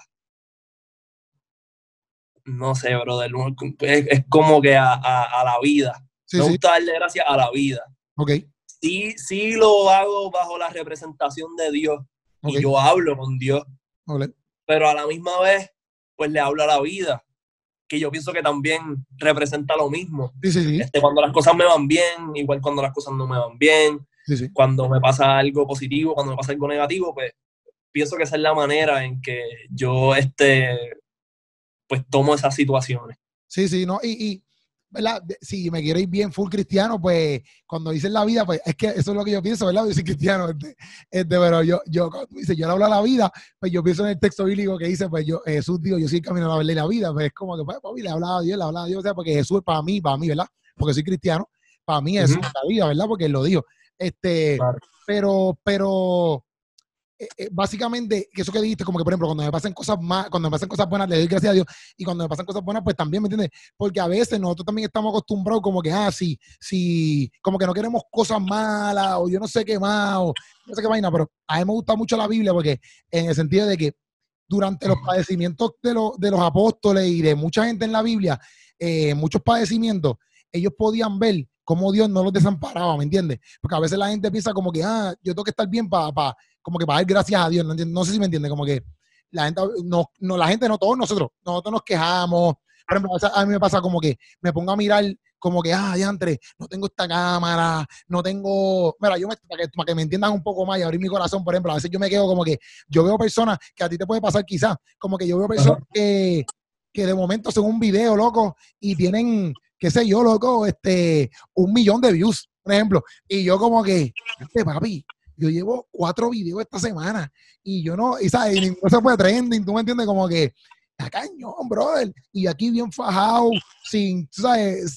no sé, brother, es, es como que a, a, a la vida. Sí, Me sí. gusta darle gracias a la vida. Ok. Sí, sí lo hago bajo la representación de Dios y Ok. yo hablo con Dios, Okay. pero a la misma vez, pues le hablo a la vida, que yo pienso que también representa lo mismo. Sí, sí, sí. Este, cuando las cosas me van bien, igual cuando las cosas no me van bien, Sí, sí. cuando me pasa algo positivo, cuando me pasa algo negativo, pues pienso que esa es la manera en que yo este, pues tomo esas situaciones. Sí, sí, no, y, y ¿verdad? Si me quiero ir bien full cristiano, pues cuando dicen la vida, pues es que eso es lo que yo pienso, ¿verdad? Yo soy cristiano, este, este, pero yo, yo, cuando tú dices, yo le hablo a la vida, pues yo pienso en el texto bíblico que dice, pues yo, Jesús dijo, yo soy el camino a la verdad y la vida, pues es como que, pues, papi, le hablaba a Dios, le hablaba a Dios, o sea, porque Jesús es para mí, para mí, ¿verdad? Porque soy cristiano, para mí Jesús Uh-huh. es la vida, ¿verdad? Porque él lo dijo. Este, Claro. pero, pero, Eh, eh, básicamente, eso que dijiste, como que por ejemplo, cuando me pasan cosas más, cuando me pasan cosas buenas, le doy gracias a Dios, y cuando me pasan cosas buenas, pues también, ¿me entiendes? Porque a veces nosotros también estamos acostumbrados como que, ah, sí, sí, como que no queremos cosas malas, o yo no sé qué más, o no sé qué vaina, pero a mí me gusta mucho la Biblia, porque en el sentido de que durante los padecimientos de, lo, de los apóstoles y de mucha gente en la Biblia, eh, muchos padecimientos, ellos podían ver cómo Dios no los desamparaba, ¿me entiendes? Porque a veces la gente piensa como que, ah, yo tengo que estar bien para, pa, como que para dar gracias a Dios, ¿no? No sé si me entiende, como que la gente, no, no, la gente no, todos nosotros, nosotros nos quejamos. Por ejemplo, a mí me pasa como que me pongo a mirar como que, ah, diantre, no tengo esta cámara, no tengo, mira, yo me, para, que, para que me entiendan un poco más y abrir mi corazón, por ejemplo, a veces yo me quedo como que, yo veo personas que a ti te puede pasar quizás, como que yo veo personas uh-huh. que, que de momento hacen un video, loco, y tienen, qué sé yo, loco, este, un millón de views, por ejemplo, y yo como que, este papi, yo llevo cuatro videos esta semana y yo no, y sabes, y no se fue trending, tú me entiendes, como que, a cañón, brother, y aquí bien fajado, sin, tú sabes,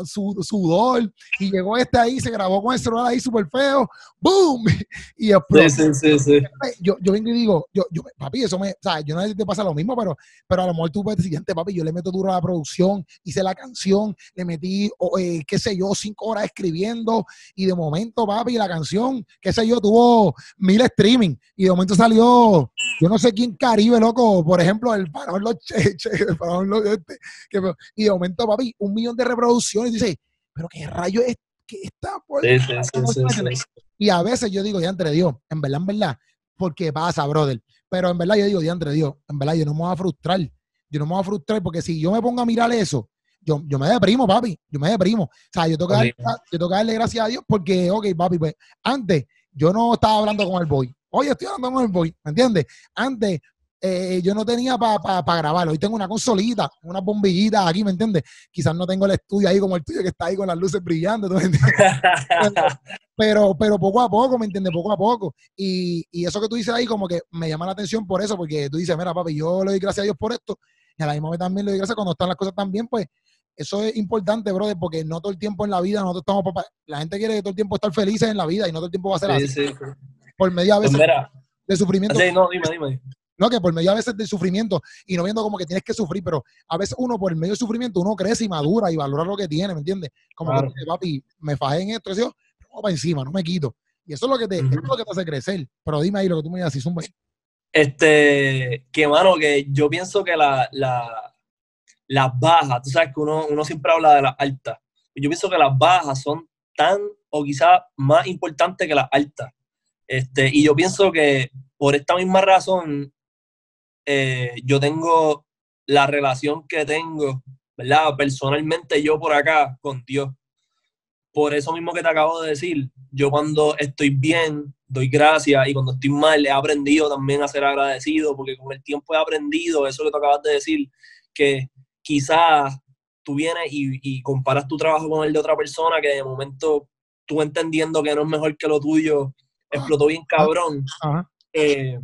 sudor, y llegó este ahí, se grabó con el celular ahí súper feo, ¡boom! Y explotó. Sí, sí, sí, sí. Yo, yo vengo y digo, yo, yo, papi, eso me, o sea, yo no sé si te pasa lo mismo, pero, pero a lo mejor tú puedes decir, papi, yo le meto duro a la producción, hice la canción, le metí, oh, eh, qué sé yo, cinco horas escribiendo, y de momento, papi, la canción, qué sé yo, tuvo mil streaming, y de momento salió, yo no sé quién Caribe, loco, por ejemplo, el Parón Los Cheche, el Parón Los este, que, y de momento, papi, un millón de reproducciones, y dice, pero qué rayo es que está por... Sí, sí, sí, sí, sí. Y a veces yo digo, diantre Dios, en verdad, en verdad, porque pasa, brother. Pero en verdad yo digo, diantre Dios, en verdad yo no me voy a frustrar. Yo no me voy a frustrar porque si yo me pongo a mirar eso, yo, yo me deprimo, papi. Yo me deprimo. O sea, yo tengo, que darle, yo tengo que darle gracias a Dios porque, ok, papi, pues antes yo no estaba hablando con el boy. Hoy estoy hablando con el boy, ¿me entiendes? Antes eh, yo no tenía para pa, pa grabar. Hoy tengo una consolita, unas bombillitas aquí, ¿me entiendes? Quizás no tengo el estudio ahí como el tuyo que está ahí con las luces brillando, ¿tú me entiendes? pero, pero, pero poco a poco, ¿me entiendes? Poco a poco. Y, y eso que tú dices ahí como que me llama la atención por eso, porque tú dices, mira, papi, yo le doy gracias a Dios por esto, y a la misma vez también le doy gracias cuando están las cosas tan bien, pues eso es importante, brother, porque no todo el tiempo en la vida nosotros estamos, papá, la gente quiere todo el tiempo estar felices en la vida y no todo el tiempo va a ser Sí, así. sí. Por medio a Pues veces mira, de sufrimiento. sí, no, dime, dime. No, que por medio a veces de sufrimiento y no viendo como que tienes que sufrir, pero a veces uno por el medio de sufrimiento uno crece y madura y valora lo que tiene, ¿me entiendes? Como Claro. que, papi, me fajé en esto, yo, vamos para encima, no me quito. Y eso es lo que te, uh-huh. eso es lo que te hace crecer. Pero dime ahí lo que tú me digas, si son... Este, que mano, que yo pienso que la, la, las bajas, tú sabes que uno, uno siempre habla de las altas. Yo pienso que las bajas son tan o quizás más importantes que las altas. Este, y yo pienso que por esta misma razón eh, yo tengo la relación que tengo, ¿verdad? Personalmente yo por acá con Dios. Por eso mismo que te acabo de decir, yo cuando estoy bien doy gracias y cuando estoy mal he aprendido también a ser agradecido, porque con el tiempo he aprendido eso que tú acabas de decir, que quizás tú vienes y, y comparas tu trabajo con el de otra persona que de momento tú entendiendo que no es mejor que lo tuyo, explotó bien cabrón. Uh-huh. Eh,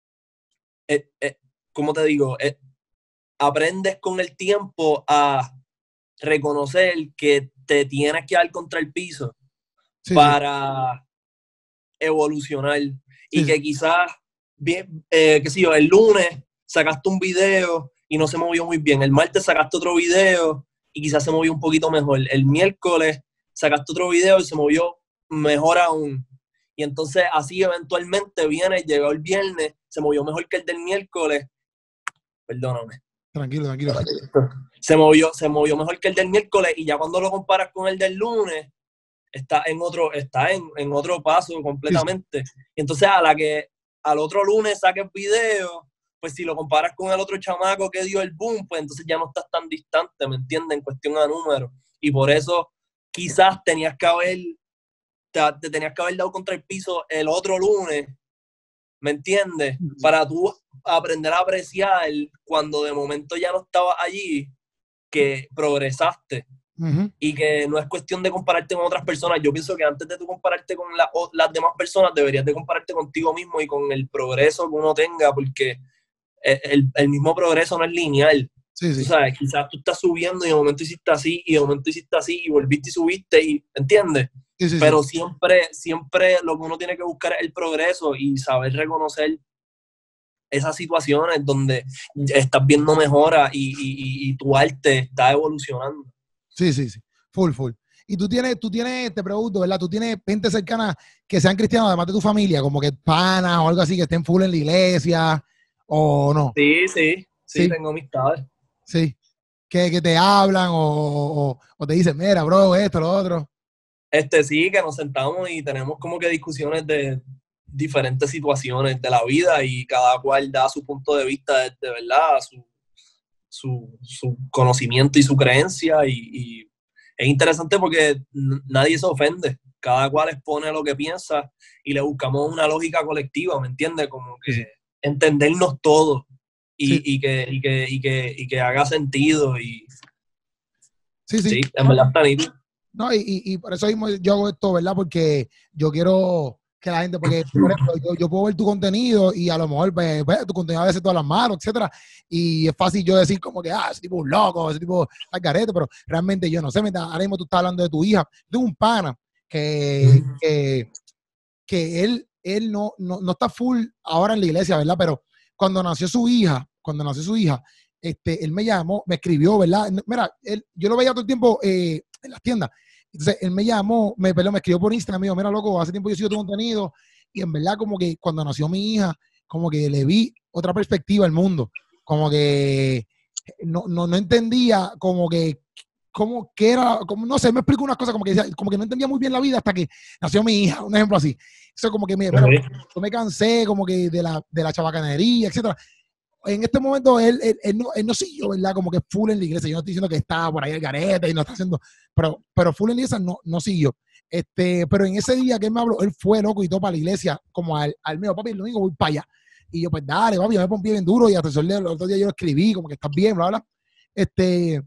eh, eh, ¿Cómo te digo? Eh, aprendes con el tiempo a reconocer que te tienes que dar contra el piso sí, para sí. evolucionar. Sí, y que sí. quizás, bien, eh, qué sé yo, el lunes sacaste un video y no se movió muy bien. El martes sacaste otro video y quizás se movió un poquito mejor. El miércoles sacaste otro video y se movió mejor aún. Y entonces así eventualmente viene, llegó el viernes, se movió mejor que el del miércoles. Perdóname. Tranquilo, tranquilo. Se movió, se movió mejor que el del miércoles y ya cuando lo comparas con el del lunes, está en otro, está en, en otro paso completamente. Sí. Y entonces a la que al otro lunes saques video, pues si lo comparas con el otro chamaco que dio el boom, pues entonces ya no estás tan distante, ¿me entiendes? En cuestión de números. Y por eso quizás tenías que haber, te, te tenías que haber dado contra el piso el otro lunes, ¿me entiendes? Sí. Para tú aprender a apreciar cuando de momento ya no estabas allí, que progresaste. Uh-huh. Y que no es cuestión de compararte con otras personas. Yo pienso que antes de tú compararte con la, las demás personas, deberías de compararte contigo mismo y con el progreso que uno tenga, porque el, el mismo progreso no es lineal. Sí, sí. Tú sabes, quizás tú estás subiendo y de momento hiciste así, y de momento hiciste así, y volviste y subiste, y ¿entiendes? Sí, sí, Pero sí. siempre, siempre lo que uno tiene que buscar es el progreso y saber reconocer esas situaciones donde estás viendo mejora y, y, y tu arte está evolucionando. Sí, sí, sí. Full, full. Y tú tienes, tú tienes, te pregunto, ¿verdad? Tú tienes gente cercana que sean cristianos, además de tu familia, como que panas o algo así, que estén full en la iglesia, o no. Sí, sí, sí, sí. Tengo amistades. Sí. Que, que te hablan o, o, o te dicen, mira, bro, esto, lo otro. Este, sí, que nos sentamos y tenemos como que discusiones de diferentes situaciones de la vida y cada cual da su punto de vista de, de verdad, su, su, su conocimiento y su creencia y, y es interesante porque nadie se ofende, cada cual expone lo que piensa y le buscamos una lógica colectiva, ¿me entiendes? Como que sí. entendernos todos y, sí. y, que, y, que, y, que, y que haga sentido y sí, sí. sí, en verdad está nítido. No, y, y, y por eso mismo yo hago esto, ¿verdad? Porque yo quiero que la gente, porque por ejemplo, yo, yo puedo ver tu contenido y a lo mejor pues, pues, tu contenido a veces todas las manos, etcétera, y es fácil yo decir como que, ah, ese tipo es un loco, ese tipo al garete, pero realmente yo no sé, ahora mismo tú estás hablando de tu hija, de un pana que, que, que él, él no, no, no está full ahora en la iglesia, ¿verdad? Pero cuando nació su hija, cuando nació su hija, este, él me llamó, me escribió, ¿verdad? Mira, él, yo lo veía todo el tiempo eh, en las tiendas. Entonces, él me llamó, me, perdón, me escribió por Instagram, me dijo, mira, loco, hace tiempo yo sigo tu contenido, y en verdad como que cuando nació mi hija, como que le vi otra perspectiva al mundo, como que no, no, no entendía como que cómo que era, como, no sé, me explico unas cosas como que decía, como que no entendía muy bien la vida hasta que nació mi hija, un ejemplo así. Eso como que me, bueno, yo me cansé como que de la, de la chabacanería, etcétera. En este momento él, él, él, no, él no siguió, ¿verdad? Como que full en la iglesia. Yo no estoy diciendo que está por ahí el garete y no está haciendo, pero, pero full en la iglesia no, no siguió. Este, pero en ese día que él me habló, él fue loco y todo para la iglesia, como al, al mío, papi, el domingo voy para allá. Y yo, pues dale, papi, yo me pondí bien duro y hasta el el otro día yo lo escribí, como que estás bien, bla, bla. Este,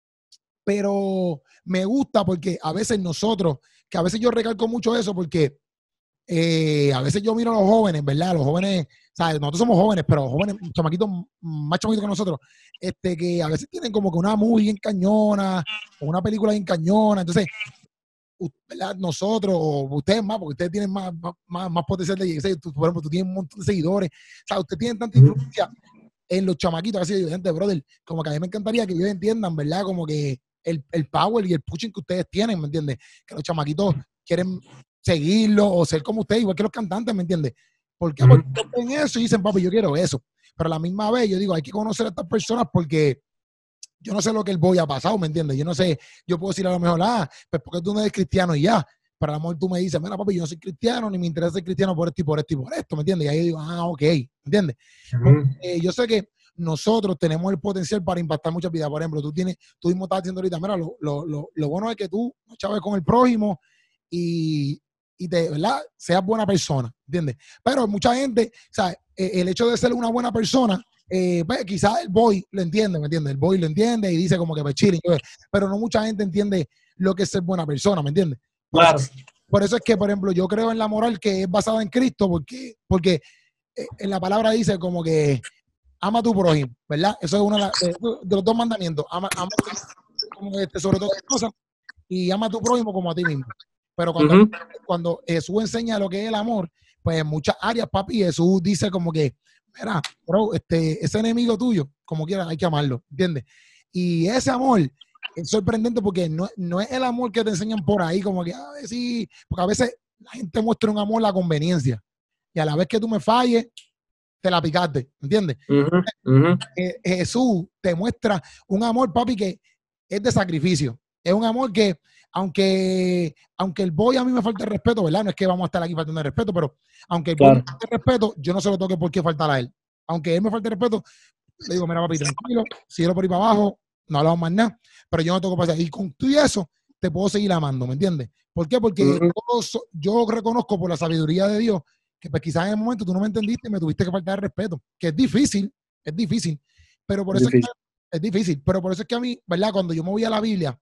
pero me gusta porque a veces nosotros, que a veces yo recalco mucho eso porque eh, a veces yo miro a los jóvenes, ¿verdad? Los jóvenes, ¿sabes? Nosotros somos jóvenes, pero jóvenes, chamaquitos más chamaquitos que nosotros, este, que a veces tienen como que una movie bien cañona, o una película bien cañona. Entonces, ¿verdad? Nosotros, o ustedes más, porque ustedes tienen más, más, más potencial de llegar. Tú, por ejemplo, tú tienes un montón de seguidores. O sea, ustedes tienen tanta influencia en los chamaquitos, así de gente, brother. Como que a mí me encantaría que ellos entiendan, ¿verdad? Como que el, el power y el pushing que ustedes tienen, ¿me entiendes? Que los chamaquitos quieren seguirlo o ser como ustedes, igual que los cantantes, ¿me entiendes? ¿Por qué? Porque ven eso y dicen, papi, yo quiero eso. Pero a la misma vez, yo digo, hay que conocer a estas personas porque yo no sé lo que el boy ha pasado, ¿me entiendes? Yo no sé, yo puedo decir a lo mejor, ah, pues porque tú no eres cristiano y ya. Pero a lo mejor tú me dices, mira, papi, yo no soy cristiano, ni me interesa ser cristiano por esto y por esto y por esto, ¿me entiendes? Y ahí yo digo, ah, ok, ¿me entiendes? Porque, eh, yo sé que nosotros tenemos el potencial para impactar muchas vidas. Por ejemplo, tú tienes, tú mismo estás diciendo ahorita, mira, lo, lo, lo, lo bueno es que tú no chaves con el prójimo y, y te, ¿verdad? Seas buena persona, ¿entiendes? Pero mucha gente, o sea, el hecho de ser una buena persona, eh, pues quizás el boy lo entiende, ¿me entiendes? El boy lo entiende y dice como que pues chilling, pero no mucha gente entiende lo que es ser buena persona, ¿me entiendes? Por, claro. eso, por eso es que, por ejemplo, yo creo en la moral que es basada en Cristo, porque, porque en la palabra dice como que ama a tu prójimo, ¿verdad? Eso es uno de, de, de los dos mandamientos. Ama, ama como este, sobre todas las cosas y ama a tu prójimo como a ti mismo. Pero cuando, uh-huh. cuando Jesús enseña lo que es el amor, pues en muchas áreas, papi, Jesús dice como que, mira, bro, este, ese enemigo tuyo, como quiera, hay que amarlo, ¿entiendes? Y ese amor es sorprendente porque no, no es el amor que te enseñan por ahí, como que, a ver, sí, porque a veces la gente muestra un amor a la conveniencia. Y a la vez que tú me falles, te la picaste, ¿entiendes? Uh-huh, uh-huh. Eh, Jesús te muestra un amor, papi, que es de sacrificio. Es un amor que, aunque, aunque el boy a mí me falta el respeto, ¿verdad? No es que vamos a estar aquí faltando el respeto, pero aunque el claro. boy me falte el respeto, yo no se lo toque por qué faltar a él. Aunque él me falte el respeto, le digo, mira, papi, tranquilo, síguelo por ahí para abajo, no hablamos más nada, pero yo no tengo que pasar. Y con tú y eso, te puedo seguir amando, ¿me entiendes? ¿Por qué? Porque uh-huh. yo, yo reconozco por la sabiduría de Dios que pues quizás en el momento tú no me entendiste y me tuviste que faltar el respeto, que es difícil, es difícil, pero por eso es, es, que, es difícil, pero por eso es que a mí, ¿verdad? Cuando yo me voy a la Biblia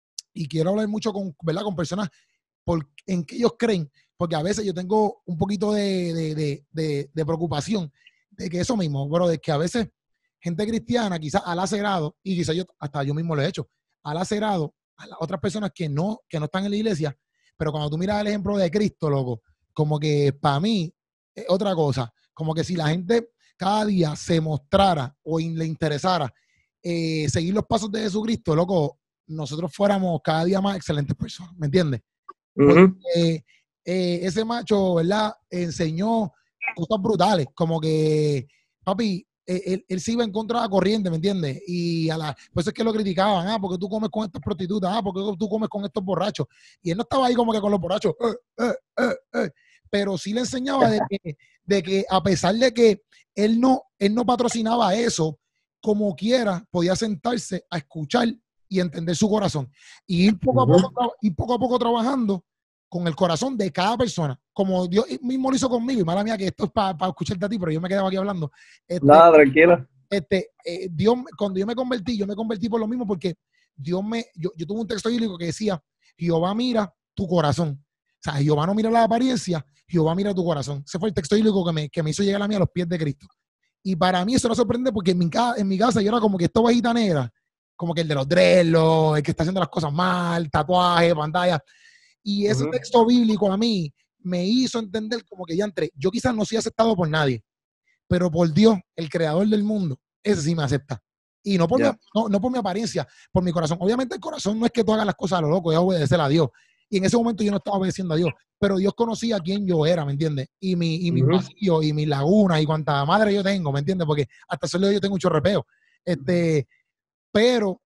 y quiero hablar mucho con, ¿verdad? Con personas por, en que ellos creen, porque a veces yo tengo un poquito de, de, de, de, de preocupación de que eso mismo, bro, de que a veces gente cristiana quizás ha lacerado, y quizás yo, hasta yo mismo lo he hecho, ha lacerado a las otras personas que no, que no están en la iglesia, pero cuando tú miras el ejemplo de Cristo, loco, como que para mí es otra cosa, como que si la gente cada día se mostrara o in, le interesara eh, seguir los pasos de Jesucristo, loco, nosotros fuéramos cada día más excelentes personas, ¿me entiendes? Uh-huh. Porque eh, ese macho, ¿verdad? Enseñó cosas brutales, como que, papi, él, él se iba en contra de la corriente, ¿me entiendes? Y a la, por eso es que lo criticaban, ah, porque tú comes con estas prostitutas, ah, porque tú comes con estos borrachos. Y él no estaba ahí como que con los borrachos, eh, eh, eh, eh. Pero sí le enseñaba de que, de que a pesar de que él no, él no patrocinaba eso, como quiera, podía sentarse a escuchar y entender su corazón. Y ir poco a poco, ir poco, a poco trabajando con el corazón de cada persona, como Dios mismo lo hizo conmigo. Y mala mía que esto es para pa escucharte a ti, pero yo me quedaba aquí hablando. Este, Nada, tranquila. Este, eh, Dios, cuando yo me convertí, yo me convertí por lo mismo porque Dios me, yo, yo tuve un texto bíblico que decía, Jehová mira tu corazón. O sea, Jehová no mira la apariencia, Jehová mira tu corazón. Ese fue el texto bíblico que me, que me hizo llegar a mí a los pies de Cristo. Y para mí eso era sorprendente porque en mi, en mi casa yo era como que esta ovejita negra, como que el de los dreadlocks, el que está haciendo las cosas mal, tatuajes, pantalla. Y ese uh-huh. texto bíblico a mí me hizo entender como que ya entré. Yo quizás no soy aceptado por nadie, pero por Dios, el creador del mundo, ese sí me acepta. Y no por, yeah. mi, no, no por mi apariencia, por mi corazón. Obviamente el corazón no es que tú hagas las cosas a lo loco, es obedecer a Dios. Y en ese momento yo no estaba obedeciendo a Dios, pero Dios conocía quién yo era, ¿me entiendes? Y mi, y mi uh-huh. vacío, y mi laguna, y cuánta madre yo tengo, ¿me entiendes? Porque hasta solo yo tengo un chorrepeo. Este, pero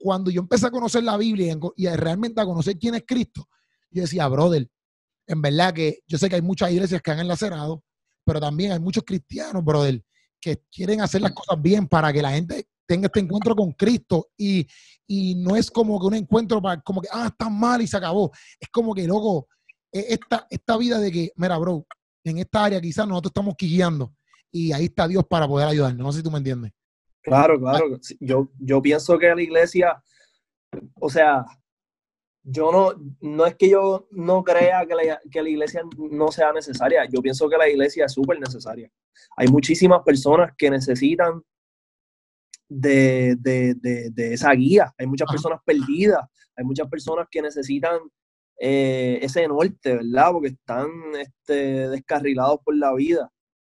cuando yo empecé a conocer la Biblia y, a, y realmente a conocer quién es Cristo, yo decía, brother, en verdad que yo sé que hay muchas iglesias que han enlacerado, pero también hay muchos cristianos, brother, que quieren hacer las cosas bien para que la gente tenga este encuentro con Cristo y, y no es como que un encuentro para, como que, ah, está mal y se acabó. Es como que, loco, esta, esta vida de que, mira, bro, en esta área quizás nosotros estamos guiando y ahí está Dios para poder ayudarnos. No sé si tú me entiendes. Claro, claro. Yo, yo pienso que la iglesia, o sea, yo no, no es que yo no crea que la, que la iglesia no sea necesaria. Yo pienso que la iglesia es súper necesaria. Hay muchísimas personas que necesitan de, de, de, de esa guía. Hay muchas personas perdidas. Hay muchas personas que necesitan eh, ese norte, ¿verdad? Porque están este, descarrilados por la vida.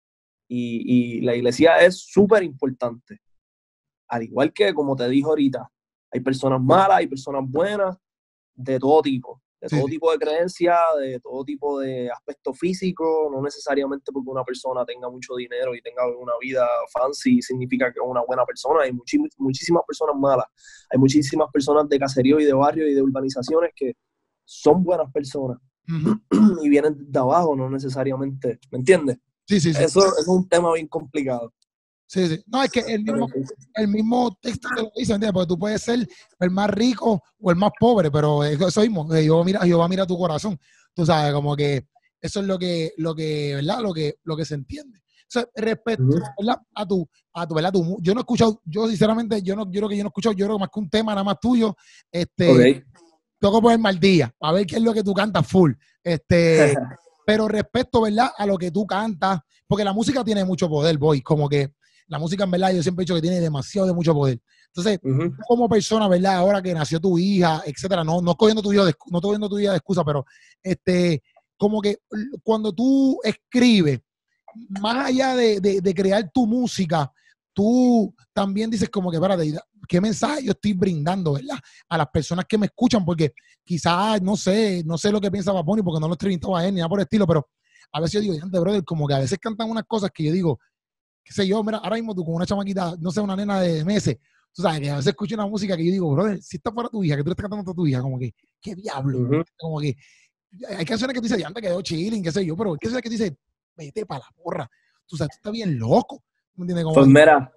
Y, y la iglesia es súper importante. Al igual que, como te dije ahorita, hay personas malas, hay personas buenas, de todo tipo, de todo sí. tipo de creencias, de todo tipo de aspecto físico, no necesariamente porque una persona tenga mucho dinero y tenga una vida fancy significa que es una buena persona. Hay muchí- muchísimas personas malas, hay muchísimas personas de caserío y de barrio y de urbanizaciones que son buenas personas uh-huh. y vienen de abajo, no necesariamente, ¿me entiendes? Sí, sí, sí. Eso es un tema bien complicado. Sí, sí. No, es que el mismo, el mismo texto te lo dice, ¿entiendes? Porque tú puedes ser el más rico o el más pobre, pero eso mismo, Jehová mira, Jehová mira tu corazón. Tú sabes, como que eso es lo que, lo que, ¿verdad? Lo que, lo que se entiende. O sea, respecto, uh-huh. ¿verdad? A tu, a tu, ¿verdad? Tu, yo no he escuchado, yo sinceramente, yo no, yo creo que yo no he escuchado, yo creo más que un tema nada más tuyo, este, okay. Tengo que poner mal día, a ver qué es lo que tú cantas full. Este, pero respecto, ¿verdad? A lo que tú cantas, porque la música tiene mucho poder, boy, como que la música, en verdad, yo siempre he dicho que tiene demasiado de mucho poder. Entonces, uh-huh. como persona, ¿verdad? Ahora que nació tu hija, etcétera, no, no estoy viendo tu hija de, no estoy viendo tu hija de excusa, pero este, como que cuando tú escribes, más allá de, de, de crear tu música, tú también dices como que, espérate, ¿qué mensaje yo estoy brindando, verdad? A las personas que me escuchan, porque quizás, no sé, no sé lo que piensa Bad Bunny, porque no lo he entrevistado a él ni nada por el estilo, pero a veces yo digo, gente, brother, como que a veces cantan unas cosas que yo digo, qué sé yo, mira, ahora mismo tú con una chamaquita, no sé, una nena de meses, tú sabes, que a veces escucho una música que yo digo, brother, si esta fuera tu hija, que tú le estás cantando a tu hija, como que, qué diablo, uh-huh. como que, hay canciones que tú dices, ya antes quedó chilling, qué sé yo, pero hay canciones que tú dices, vete para la porra, tú sabes, tú estás bien loco, ¿me entiendes? Como pues que, mira,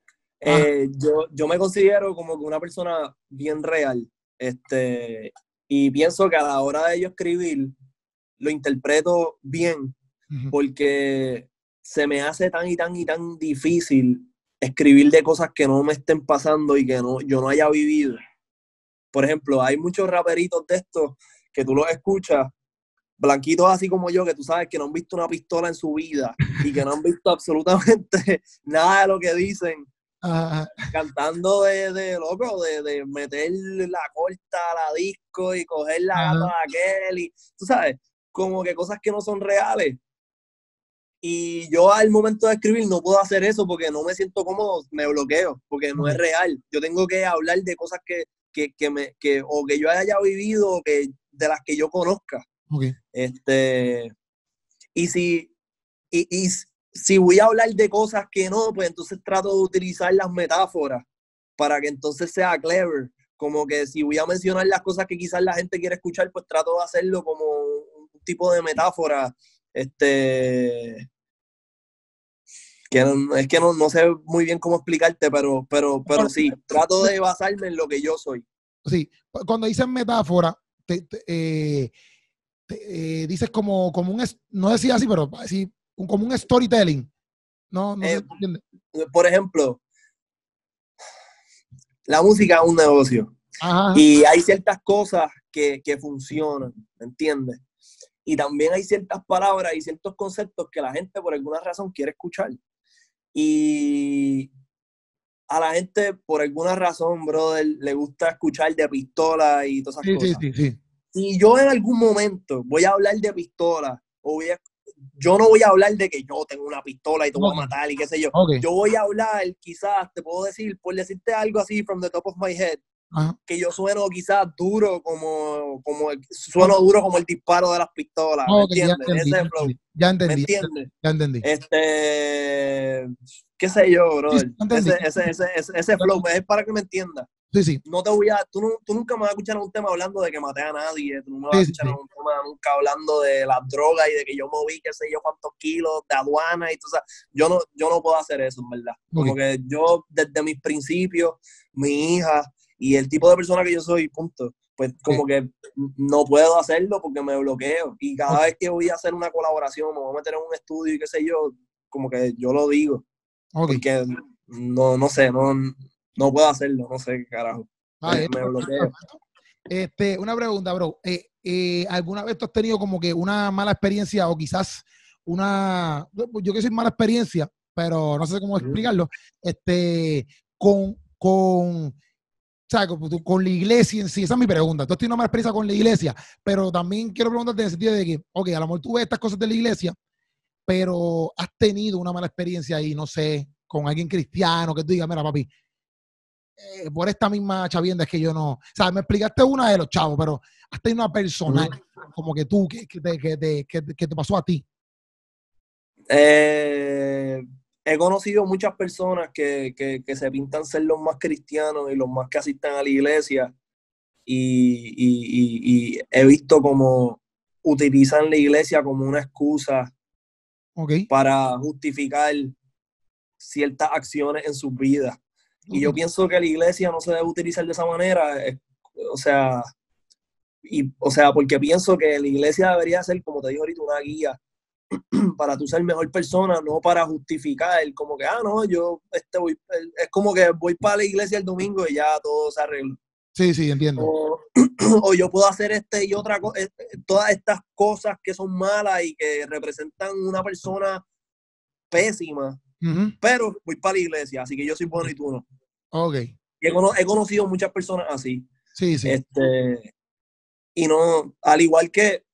eh, yo, yo me considero como que una persona bien real, este, y pienso que a la hora de yo escribir, lo interpreto bien, uh-huh. porque se me hace tan y tan y tan difícil escribir de cosas que no me estén pasando y que no, yo no haya vivido. Por ejemplo, hay muchos raperitos de estos que tú los escuchas, blanquitos así como yo, que tú sabes que no han visto una pistola en su vida y que no han visto absolutamente nada de lo que dicen, uh-huh. cantando de, de loco, de, de meter la corta a la disco y coger la uh-huh. gata de aquel y, tú sabes, como que cosas que no son reales. Y yo al momento de escribir no puedo hacer eso porque no me siento cómodo, me bloqueo, porque no okay. es real. Yo tengo que hablar de cosas que, que, que me, que, o que yo haya vivido o que, de las que yo conozca. Okay. Este, y, si, y, y si voy a hablar de cosas que no, pues entonces trato de utilizar las metáforas para que entonces sea clever. Como que si voy a mencionar las cosas que quizás la gente quiere escuchar, pues trato de hacerlo como un tipo de metáfora. Este, que no, es que no, no sé muy bien cómo explicarte, pero, pero, pero sí, trato de basarme en lo que yo soy. Sí, cuando dices metáfora, te, te, eh, te, eh, dices como, como un, no decía así, pero así, un, como un storytelling. No, no eh, sé, ¿entiendes? Por ejemplo, la música es un negocio. Ajá. Y hay ciertas cosas que, que funcionan, ¿me entiendes? Y también hay ciertas palabras y ciertos conceptos que la gente por alguna razón quiere escuchar. Y a la gente por alguna razón, brother, le gusta escuchar de pistola y todas esas sí, cosas. Sí, sí, sí. Si yo en algún momento voy a hablar de pistola, o voy a, yo no voy a hablar de que yo tengo una pistola y te voy okay. a matar y qué sé yo. Okay. Yo voy a hablar, quizás, te puedo decir, por decirte algo así from the top of my head, Ajá. que yo sueno quizás duro como, como el, sueno okay. duro como el disparo de las pistolas, ¿me okay, entiendes? Ya entendí, Ese ya flow. entendí, ya entendí, ¿Me entiendes? Ya entendí. Este, qué sé yo, brother. Sí, ese, ese, ese, ese, ese flow es para que me entiendas. Sí, sí. No te voy a, tú, no, tú nunca me vas a escuchar en un tema hablando de que maté a nadie, tú no me vas Sí, a sí, escuchar sí. en un tema nunca hablando de las drogas y de que yo moví qué sé yo cuántos kilos de aduana y tú sabes, yo no, yo no puedo hacer eso, en verdad. Como Ok. que yo, desde mis principios, mi hija y el tipo de persona que yo soy, punto, pues como Ok. que no puedo hacerlo porque me bloqueo. Y cada Ok. vez que voy a hacer una colaboración, me voy a meter en un estudio y qué sé yo, como que yo lo digo. Ok. Porque no, no sé, no, no puedo hacerlo, no sé qué carajo. Ah, Me, eh, me bloqueo. Este, una pregunta, bro. Eh, eh, ¿alguna vez tú has tenido como que una mala experiencia o quizás una, yo que soy mala experiencia, pero no sé cómo explicarlo, este, con, con, o sea, con, con la iglesia en sí? Esa es mi pregunta. Tú has tenido una mala experiencia con la iglesia, pero también quiero preguntarte en el sentido de que, ok, a lo mejor tú ves estas cosas de la iglesia, pero has tenido una mala experiencia ahí, no sé, con alguien cristiano, que tú digas, mira, papi, eh, por esta misma chavienda es que yo no, o sea, me explicaste una de los chavos, pero has tenido una personal, como que tú, que, que, te, que, te, que, que te pasó a ti. Eh, he conocido muchas personas que, que, que se pintan ser los más cristianos y los más que asisten a la iglesia y, y, y, y he visto como utilizan la iglesia como una excusa Ok. para justificar ciertas acciones en sus vidas. Y Ok. yo pienso que la iglesia no se debe utilizar de esa manera, eh, o sea, y, o sea, porque pienso que la iglesia debería ser, como te dije ahorita, una guía para tú ser mejor persona, no para justificar, como que, ah, no, yo este voy, es como que voy para la iglesia el domingo y ya todo se arregla. Sí, sí, entiendo. O, o yo puedo hacer este y otra cosa, todas estas cosas que son malas y que representan una persona pésima, Uh-huh. pero voy para la iglesia, así que yo soy bueno y tú no. Ok. Y he, he conocido muchas personas así. Sí, sí. Este, y no, al igual que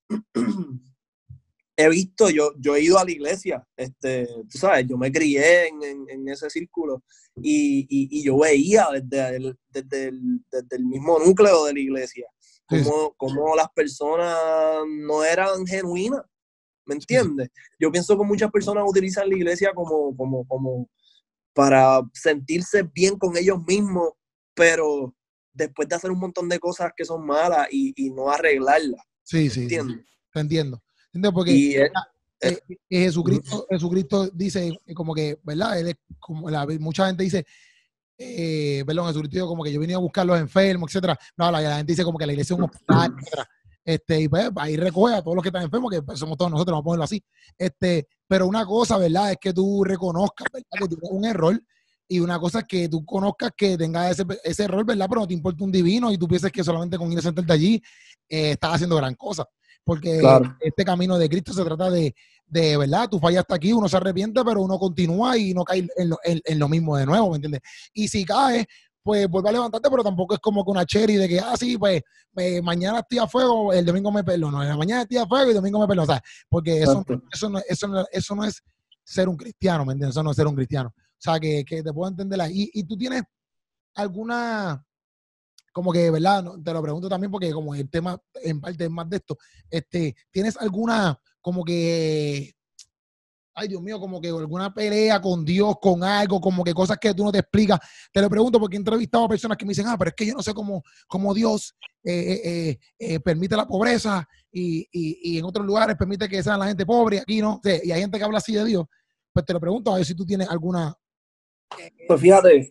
he visto, yo, yo he ido a la iglesia, este, tú sabes, yo me crié en, en, en ese círculo y, y, y, yo veía desde el, desde, el, desde el mismo núcleo de la iglesia Sí, sí. cómo, cómo las personas no eran genuinas, ¿me Sí, sí. entiendes? Yo pienso que muchas personas utilizan la iglesia como, como, como para sentirse bien con ellos mismos, pero después de hacer un montón de cosas que son malas y, y no arreglarlas, Sí, ¿me sí, sí. entiendes? Te entiendo. ¿Entiendes? Porque Y es, eh, eh, Jesucristo, Jesucristo dice eh, como que, ¿verdad? Él es como la, mucha gente dice, eh, perdón, Jesucristo como que yo vine a buscar a los enfermos, etcétera. No, la, la gente dice como que la iglesia es un hospital, etcétera. Este, y pues ahí recoge a todos los que están enfermos, que pues, somos todos nosotros, vamos a ponerlo así. Este, pero una cosa, ¿verdad? Es que tú reconozcas, ¿verdad? Que tienes un error. Y una cosa es que tú conozcas que tengas ese, ese error, ¿verdad? Pero no te importa un divino y tú piensas que solamente con ir a sentarte allí eh, estás haciendo gran cosa. Porque claro. este camino de Cristo se trata de, de, ¿verdad? Tú fallaste aquí, uno se arrepiente, pero uno continúa y no cae en lo, en, en lo mismo de nuevo, ¿me entiendes? Y si caes, pues vuelve a levantarte, pero tampoco es como que una cherry de que, ah, sí, pues eh, mañana estoy a fuego, el domingo me perdono, no, mañana estoy a fuego y el domingo me perdono, o sea, porque eso, eso, no, eso, no, eso no es ser un cristiano, ¿me entiendes? Eso no es ser un cristiano. O sea, que, que te puedo entender ahí. Y, y tú tienes alguna, como que, ¿verdad? No, te lo pregunto también porque como el tema en parte es más de esto, este, ¿tienes alguna como que, ay Dios mío, como que alguna pelea con Dios, con algo, como que cosas que tú no te explicas? Te lo pregunto porque he entrevistado a personas que me dicen, ah, pero es que yo no sé cómo, cómo Dios eh, eh, eh, permite la pobreza y, y, y en otros lugares permite que sean la gente pobre y aquí no. O sea, y hay gente que habla así de Dios. Pues te lo pregunto a ver si tú tienes alguna. Pues fíjate,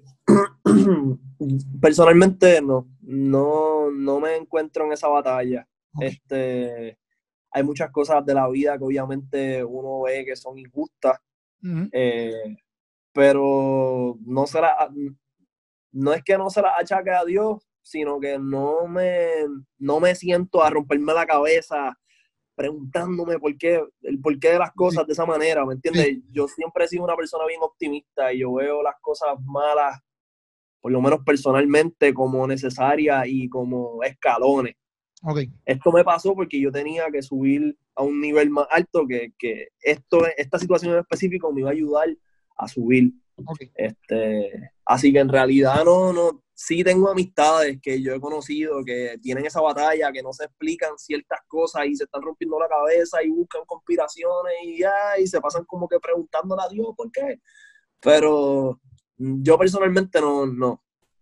personalmente no, no, no me encuentro en esa batalla. Okay. Este, hay muchas cosas de la vida que obviamente uno ve que son injustas, Uh-huh. eh, pero no se la, no es que no se las achaque a Dios, sino que no me, no me siento a romperme la cabeza preguntándome por qué, el porqué de las cosas Sí, de esa manera, ¿me sí. entiendes? Yo siempre he sido una persona bien optimista y yo veo las cosas malas, por lo menos personalmente, como necesarias y como escalones. Okay. Esto me pasó porque yo tenía que subir a un nivel más alto que, que esto, esta situación en específico me iba a ayudar a subir. Okay. Este, así que en realidad no, no, sí tengo amistades que yo he conocido que tienen esa batalla, que no se explican ciertas cosas y se están rompiendo la cabeza y buscan conspiraciones y ya, y se pasan como que preguntándole a Dios por qué. Pero yo personalmente no, no.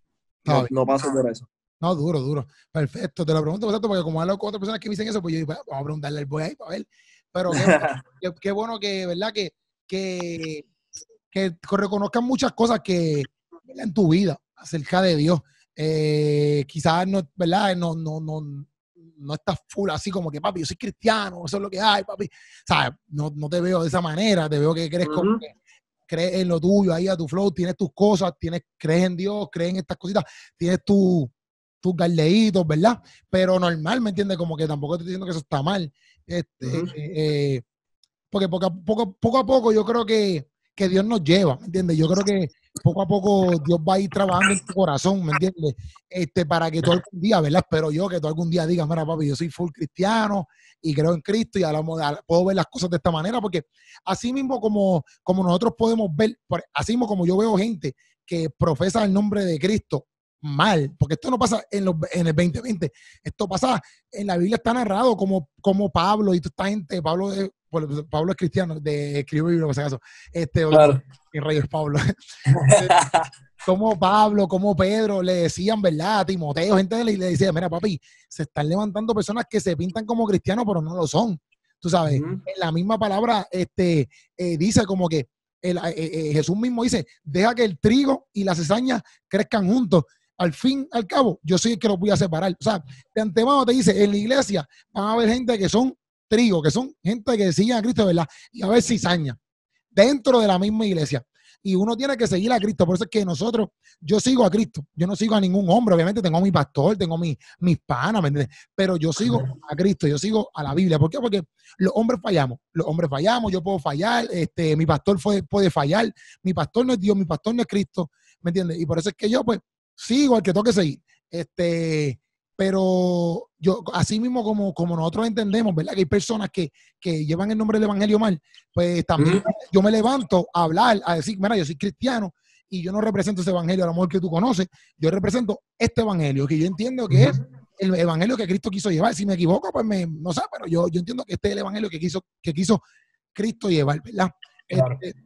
No, no paso por eso. No, duro, duro. Perfecto. Te lo pregunto, exacto, porque como hablo con otras personas que me dicen eso, pues yo digo, pues, vamos a preguntarle al boy ahí para ver. Pero qué, qué, qué bueno que, ¿verdad? Que, que, que reconozcan muchas cosas que ¿verdad? En tu vida acerca de Dios. Eh, quizás no, ¿verdad? No, no, no, no estás full así como que, papi, yo soy cristiano, eso es lo que hay, papi. ¿Sabes? No, no te veo de esa manera, te veo que crees como Uh-huh. que crees en lo tuyo, ahí a tu flow, tienes tus cosas, tienes, crees en Dios, crees en estas cositas, tienes tu, tus galdeitos, ¿verdad? Pero normal, ¿me entiendes? Como que tampoco te estoy diciendo que eso está mal. Este, Uh-huh. eh, porque poco a poco, poco a poco yo creo que, que Dios nos lleva, ¿me entiendes? Yo creo que poco a poco Dios va a ir trabajando en tu corazón, ¿me entiendes? Este, para que tú algún día, ¿verdad? Espero yo que tú algún día digas, mira, papi, yo soy full cristiano y creo en Cristo y hablamos, puedo ver las cosas de esta manera, porque así mismo como, como nosotros podemos ver, así mismo como yo veo gente que profesa el nombre de Cristo mal, porque esto no pasa en, los, en el veinte veinte, esto pasa, en la Biblia está narrado como, como Pablo y toda esta gente, Pablo de, Pablo es cristiano, de escribió Biblia, por si acaso, este, claro. el rey es Pablo, como Pablo, como Pedro, le decían, ¿verdad? A Timoteo, gente de la iglesia, decía, mira, papi, se están levantando personas que se pintan como cristianos, pero no lo son, tú sabes, uh-huh. En la misma palabra, este, eh, dice como que el, eh, eh, Jesús mismo dice, deja que el trigo y la cizaña crezcan juntos, al fin, al cabo, yo soy el que los voy a separar. O sea, de antemano te dice, en la iglesia van a haber gente que son trigo, que son gente que siguen a Cristo, ¿verdad? Y a ver cizaña dentro de la misma iglesia. Y uno tiene que seguir a Cristo. Por eso es que nosotros, yo sigo a Cristo. Yo no sigo a ningún hombre. Obviamente tengo a mi pastor, tengo a mi, mis panas, ¿me entiendes? Pero yo sigo a Cristo, yo sigo a la Biblia. ¿Por qué? Porque los hombres fallamos. Los hombres fallamos, yo puedo fallar. Este, mi pastor fue, puede fallar. Mi pastor no es Dios, mi pastor no es Cristo, ¿me entiendes? Y por eso es que yo, pues, sigo al que toque seguir. Este, pero yo, así mismo como, como nosotros entendemos, ¿verdad? Que hay personas que, que llevan el nombre del evangelio mal, pues también uh-huh. yo me levanto a hablar, a decir, mira, yo soy cristiano y yo no represento ese evangelio a lo mejor que tú conoces, yo represento este evangelio, que yo entiendo que uh-huh. es el evangelio que Cristo quiso llevar. Si me equivoco, pues me, no sé, pero yo, yo entiendo que este es el evangelio que quiso, que quiso Cristo llevar, ¿verdad? Claro. Este,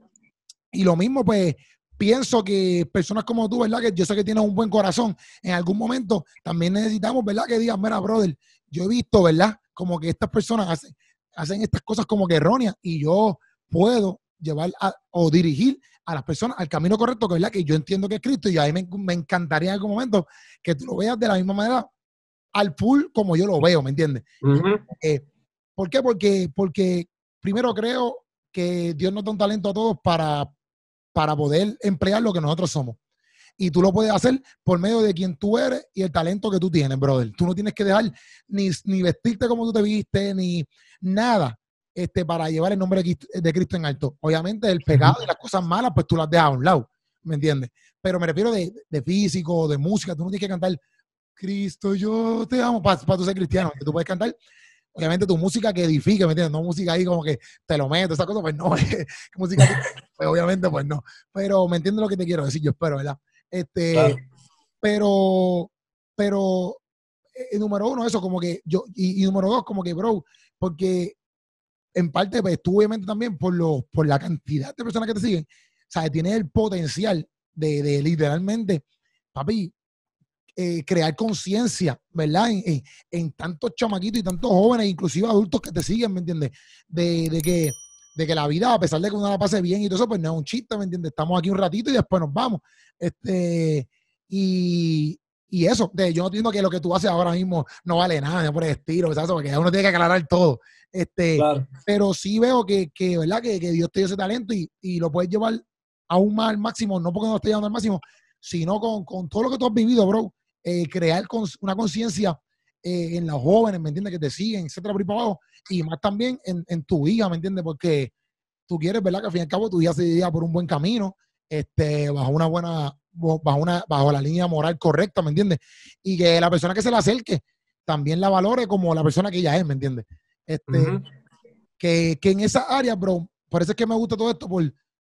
y lo mismo, pues, pienso que personas como tú, ¿verdad? Que yo sé que tienes un buen corazón. En algún momento también necesitamos, ¿verdad? Que digan, mira, brother, yo he visto, ¿verdad? Como que estas personas hacen, hacen estas cosas como que erróneas y yo puedo llevar a, o dirigir a las personas al camino correcto, que, ¿verdad? Que yo entiendo que es Cristo y a mí me, me encantaría en algún momento que tú lo veas de la misma manera al full como yo lo veo, ¿me entiendes? Uh-huh. Eh, ¿Por qué? Porque, porque primero creo que Dios nos da un talento a todos para para poder emplear lo que nosotros somos. Y tú lo puedes hacer por medio de quien tú eres y el talento que tú tienes, brother. Tú no tienes que dejar ni, ni vestirte como tú te viste, ni nada este, para llevar el nombre de Cristo en alto. Obviamente el pecado y las cosas malas, pues tú las dejas a un lado, ¿me entiendes? Pero me refiero de, de físico, de música. Tú no tienes que cantar Cristo, yo te amo, para pa tú ser cristiano. Tú puedes cantar obviamente tu música que edifique, ¿me entiendes? No música ahí como que te lo meto, esa cosa, pues no, música, pues obviamente pues no, pero me entiendes lo que te quiero decir, yo espero, ¿verdad? Este, claro. pero, pero, eh, número uno, eso como que yo, y, y número dos, como que, bro, porque en parte, pues tú obviamente también por, lo, por la cantidad de personas que te siguen, ¿sabes? Tienes el potencial de, de literalmente, papi, Eh, crear conciencia, ¿verdad? En, en, en tantos chamaquitos y tantos jóvenes, inclusive adultos que te siguen, ¿me entiendes? De, de, que, de que la vida, a pesar de que uno la pase bien y todo eso, pues no es un chiste, ¿me entiendes? Estamos aquí un ratito y después nos vamos. Este, y, y eso, de, yo no entiendo que lo que tú haces ahora mismo no vale nada, por el estilo, ¿sabes? Porque uno tiene que aclarar todo. Este, claro. Pero sí veo que, que ¿verdad? Que, que Dios te dio ese talento y, y lo puedes llevar aún más al máximo, no porque no lo esté llevando al máximo, sino con, con todo lo que tú has vivido, bro. Eh, crear cons una conciencia eh, en los jóvenes, ¿me entiendes? Que te siguen, etcétera, por ahí para abajo, y más también en, en tu hija, ¿me entiendes? Porque tú quieres, ¿verdad? Que al fin y al cabo tu hija se lleva por un buen camino, este, bajo una buena, bajo una, bajo la línea moral correcta, ¿me entiendes? Y que la persona que se le acerque también la valore como la persona que ella es, ¿me entiendes? Este, uh-huh. que, que en esa área, bro, por eso es que me gusta todo esto, por,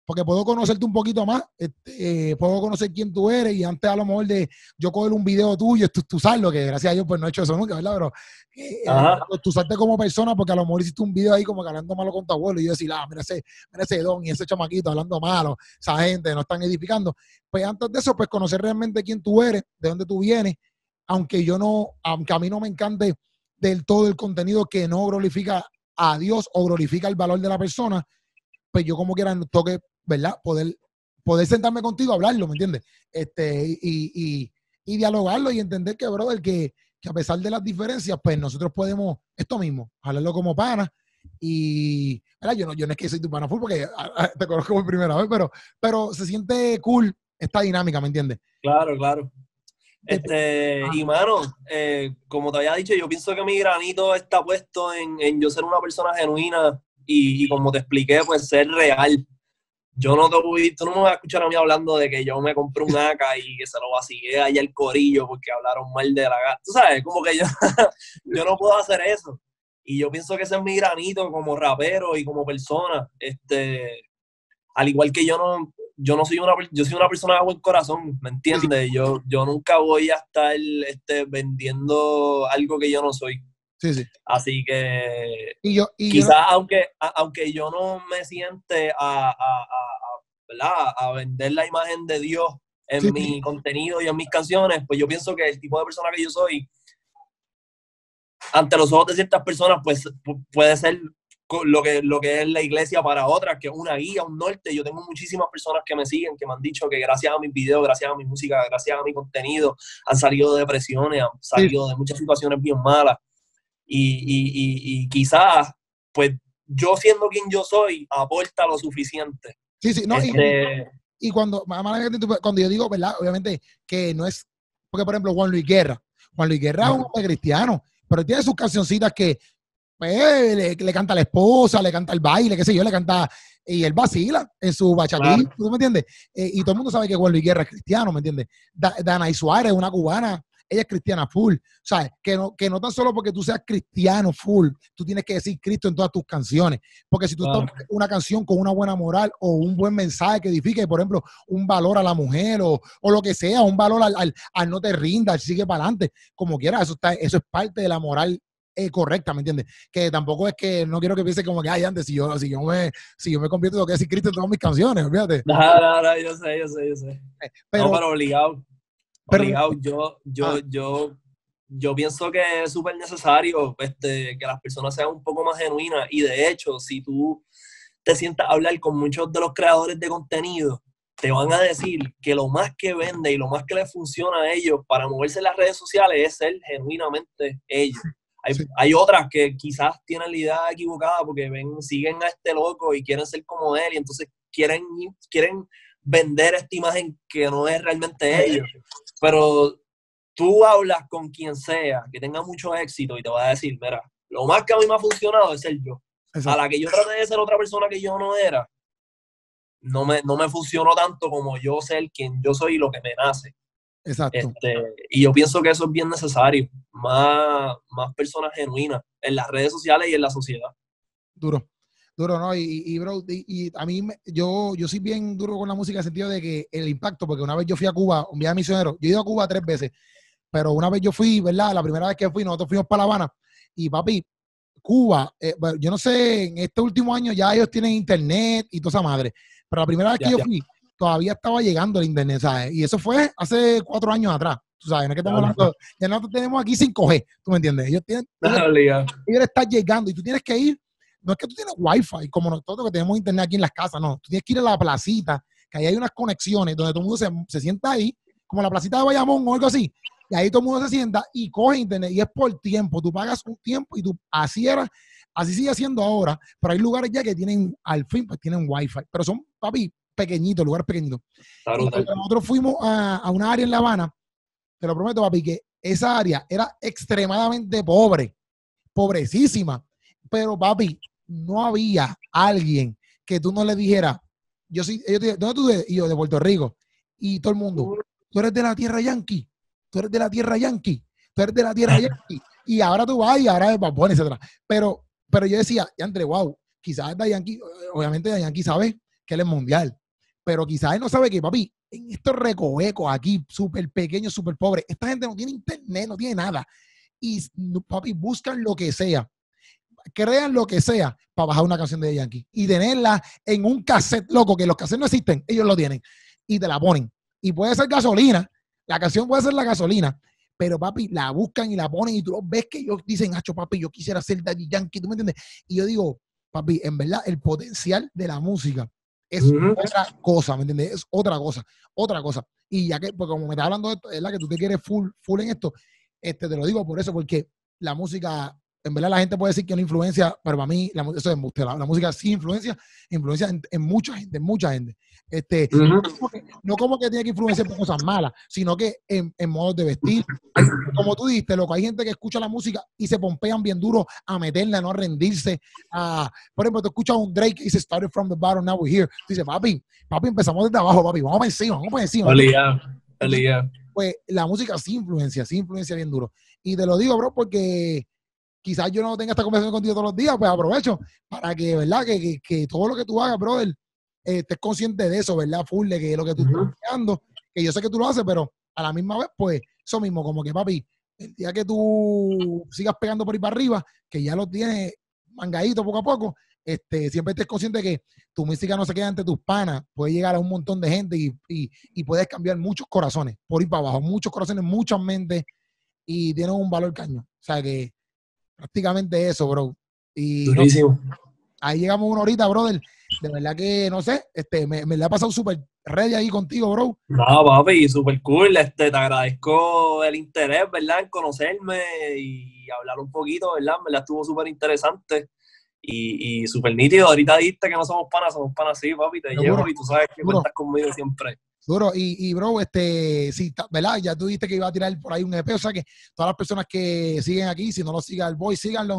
porque puedo conocerte un poquito más, este, eh, puedo conocer quién tú eres y antes a lo mejor de yo coger un video tuyo, tú, tú usarlo, que gracias a Dios pues no he hecho eso nunca, ¿verdad? Pero eh, eh, tú usarte como persona porque a lo mejor hiciste un video ahí como que hablando malo con tu abuelo y yo decir, ah, mira ese, mira ese don y ese chamaquito hablando malo, esa gente no están edificando. Pues antes de eso, pues conocer realmente quién tú eres, de dónde tú vienes, aunque yo no, aunque a mí no me encante del todo el contenido que no glorifica a Dios o glorifica el valor de la persona, pues yo como quiera toque, ¿verdad? Poder, poder sentarme contigo a hablarlo, ¿me entiendes? Este, y, y, y dialogarlo y entender que, brother, que, que a pesar de las diferencias, pues nosotros podemos, esto mismo, hablarlo como pana. Y, ¿verdad? Yo no, yo no es que soy tu pana full porque a, a, te conozco por primera vez, pero, pero se siente cool esta dinámica, ¿me entiendes? Claro, claro. Este, ah. Y mano, eh, como te había dicho, yo pienso que mi granito está puesto en, en yo ser una persona genuina y, y como te expliqué, pues ser real. Yo no te voy, tú no me vas a escuchar a mí hablando de que yo me compré un A K y que se lo vacilé allá el corillo porque hablaron mal de la gata. Tú sabes, como que yo, yo no puedo hacer eso. Y yo pienso que ese es mi granito como rapero y como persona. Este, al igual que yo no, yo no soy una, yo soy una persona de buen corazón, ¿me entiendes? Yo, yo nunca voy a estar este, vendiendo algo que yo no soy. Sí, sí. Así que y yo, y quizás yo... aunque, a, aunque yo no me siente a, a, a, a, a vender la imagen de Dios en sí, mi sí. contenido y en mis canciones, pues yo pienso que el tipo de persona que yo soy, ante los ojos de ciertas personas, pues puede ser lo que, lo que es la iglesia para otras, que es una guía, un norte. Yo tengo muchísimas personas que me siguen, que me han dicho que gracias a mis videos, gracias a mi música, gracias a mi contenido, han salido de depresiones, han salido sí. de muchas situaciones bien malas. Y, y, y, y quizás, pues, yo siendo quien yo soy, aporta lo suficiente. Sí, sí, no, este... y, y cuando, cuando yo digo, ¿verdad? Obviamente que no es, porque por ejemplo, Juan Luis Guerra, Juan Luis Guerra es un hombre cristiano, pero tiene sus cancioncitas que, pues, le, le canta a la esposa, le canta el baile, qué sé yo, le canta, y él vacila en su bachatín, claro. ¿Tú me entiendes? Eh, y todo el mundo sabe que Juan Luis Guerra es cristiano, ¿me entiendes? Da, Danay Suárez, una cubana, ella es cristiana full, ¿sabes? Que no, que no tan solo porque tú seas cristiano full, tú tienes que decir Cristo en todas tus canciones, porque si tú wow. estás una canción con una buena moral o un buen mensaje que edifique, por ejemplo, un valor a la mujer o, o lo que sea, un valor al, al, al no te rindas, sigue para adelante, como quieras, eso, está, eso es parte de la moral eh, correcta, ¿me entiendes? Que tampoco es que, no quiero que piense como que, ay, antes, si yo, si yo, me, si yo me convierto, tengo que decir Cristo en todas mis canciones, fíjate. No, no, no, yo sé, yo sé, yo sé. Pero, no, pero obligado. Obligado, pero, yo, yo, ah. yo, yo pienso que es súper necesario este, que las personas sean un poco más genuinas y de hecho, si tú te sientas a hablar con muchos de los creadores de contenido, te van a decir que lo más que vende y lo más que les funciona a ellos para moverse en las redes sociales es ser genuinamente ellos. Hay, sí. hay otras que quizás tienen la idea equivocada porque ven, siguen a este loco y quieren ser como él y entonces quieren, quieren vender esta imagen que no es realmente ellos. Pero tú hablas con quien sea que tenga mucho éxito y te va a decir, mira, lo más que a mí me ha funcionado es ser yo. Exacto. A la que yo traté de ser otra persona que yo no era, no me, no me funcionó tanto como yo ser quien yo soy y lo que me nace. Exacto. Este, y yo pienso que eso es bien necesario. Más, más personas genuinas en las redes sociales y en la sociedad. Duro. Duro, ¿no? Y, y bro, y, y a mí, me, yo, yo soy bien duro con la música en el sentido de que el impacto, porque una vez yo fui a Cuba, un viaje misionero, yo he ido a Cuba tres veces, pero una vez yo fui, ¿verdad? La primera vez que fui, nosotros fuimos para La Habana, y papi, Cuba, eh, yo no sé, en este último año ya ellos tienen internet y toda esa madre, pero la primera vez ya, que yo ya. fui, todavía estaba llegando el internet, ¿sabes? Y eso fue hace cuatro años atrás, tú sabes, no es que estamos hablando, ya nosotros tenemos aquí cinco G, ¿tú me entiendes? Ellos tienen, ellos, ellos están llegando y tú tienes que ir. No es que tú tienes wifi, como nosotros que tenemos internet aquí en las casas, no. Tú tienes que ir a la placita, que ahí hay unas conexiones donde todo el mundo se, se sienta ahí, como la placita de Bayamón o algo así, y ahí todo el mundo se sienta y coge internet, y es por tiempo. Tú pagas un tiempo y tú, así era, así sigue siendo ahora, pero hay lugares ya que tienen, al fin, pues tienen wifi, pero son, papi, pequeñitos, lugares pequeñitos. Claro, claro. Nosotros fuimos a, a una área en La Habana, te lo prometo, papi, que esa área era extremadamente pobre, pobrecísima, pero papi, no había alguien que tú no le dijeras, yo soy, ellos te, ¿dónde tú eres? Y yo, de Puerto Rico. Y todo el mundo, tú eres de la tierra yankee, tú eres de la tierra yankee, tú eres de la tierra yankee. Y ahora tú vas y ahora es Bad Bunny, etcétera. Pero, pero yo decía, Andre, wow, quizás de Yankee, obviamente de Yankee sabe que él es mundial. Pero quizás él no sabe que, papi, en estos recovecos aquí, súper pequeños, súper pobres, esta gente no tiene internet, no tiene nada. Y, papi, buscan lo que sea, crean lo que sea para bajar una canción de Yankee y tenerla en un cassette, loco, que los cassettes no existen, ellos lo tienen y te la ponen. Y puede ser gasolina, la canción puede ser la gasolina, pero papi, la buscan y la ponen y tú los ves que ellos dicen, hacho, papi, yo quisiera ser Daddy Yankee, ¿tú me entiendes? Y yo digo, papi, en verdad, el potencial de la música es uh-huh. otra cosa, ¿me entiendes? Es otra cosa, otra cosa. Y ya que, pues como me estás hablando de esto, es la que tú te quieres full, full en esto, este, te lo digo por eso, porque la música, en verdad la gente puede decir que no influencia, pero para mí, la, eso es embuste, la, la música sí influencia, influencia en, en mucha gente, en mucha gente. Este, uh-huh. no, como que, no como que tiene que influenciar por cosas malas, sino que en, en modos de vestir. Hay, como tú dijiste, loco, hay gente que escucha la música y se pompean bien duro a meterla, no a rendirse. A, por ejemplo, tú escuchas un Drake que dice, started from the bottom, now we're here. Tú dices, papi, papi, empezamos desde abajo, papi, vamos para encima, vamos para encima. Oli, yeah. Oli, yeah. Pues la música sí influencia, sí influencia bien duro. Y te lo digo, bro, porque quizás yo no tenga esta conversación contigo todos los días, pues aprovecho para que, ¿verdad? Que, que, que todo lo que tú hagas, brother, eh, estés consciente de eso, ¿verdad? Full, de que lo que tú uh-huh. estás creando, que yo sé que tú lo haces, pero a la misma vez, pues, eso mismo, como que, papi, el día que tú sigas pegando por ahí para arriba, que ya lo tienes mangadito poco a poco, este, siempre estés consciente de que tu música no se queda entre tus panas, puede llegar a un montón de gente y, y, y puedes cambiar muchos corazones, por ir para abajo, muchos corazones, muchas mentes, y tienen un valor caño. O sea que prácticamente eso, bro. Y durísimo. No, ahí llegamos una horita, brother. De verdad que, no sé, este, me, me la ha pasado súper ready ahí contigo, bro. No, papi, súper cool. Este, te agradezco el interés, ¿verdad? En conocerme y hablar un poquito, ¿verdad? Me la estuvo súper interesante y, y súper nítido. Ahorita dijiste que no somos panas, somos panas, sí, papi. Te llevo duro, y tú sabes que duro. Cuentas conmigo siempre. Duro, y, y bro, este, sí, ¿verdad? Ya tú dijiste que iba a tirar por ahí un E P, o sea que todas las personas que siguen aquí, si no lo siga el boy, síganlo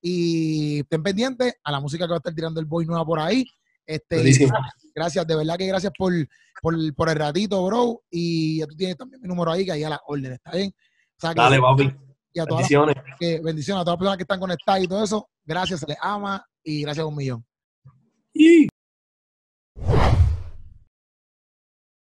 y estén pendientes a la música que va a estar tirando el boy nueva por ahí. Este, gracias, gracias, de verdad que gracias por, por, por el ratito, bro, y ya tú tienes también mi número ahí, que ahí a las órdenes, ¿está bien? O sea, que, dale, papi. Y a todas bendiciones. Las, que, bendiciones a todas las personas que están conectadas y todo eso, gracias, se les ama y gracias a un millón. Y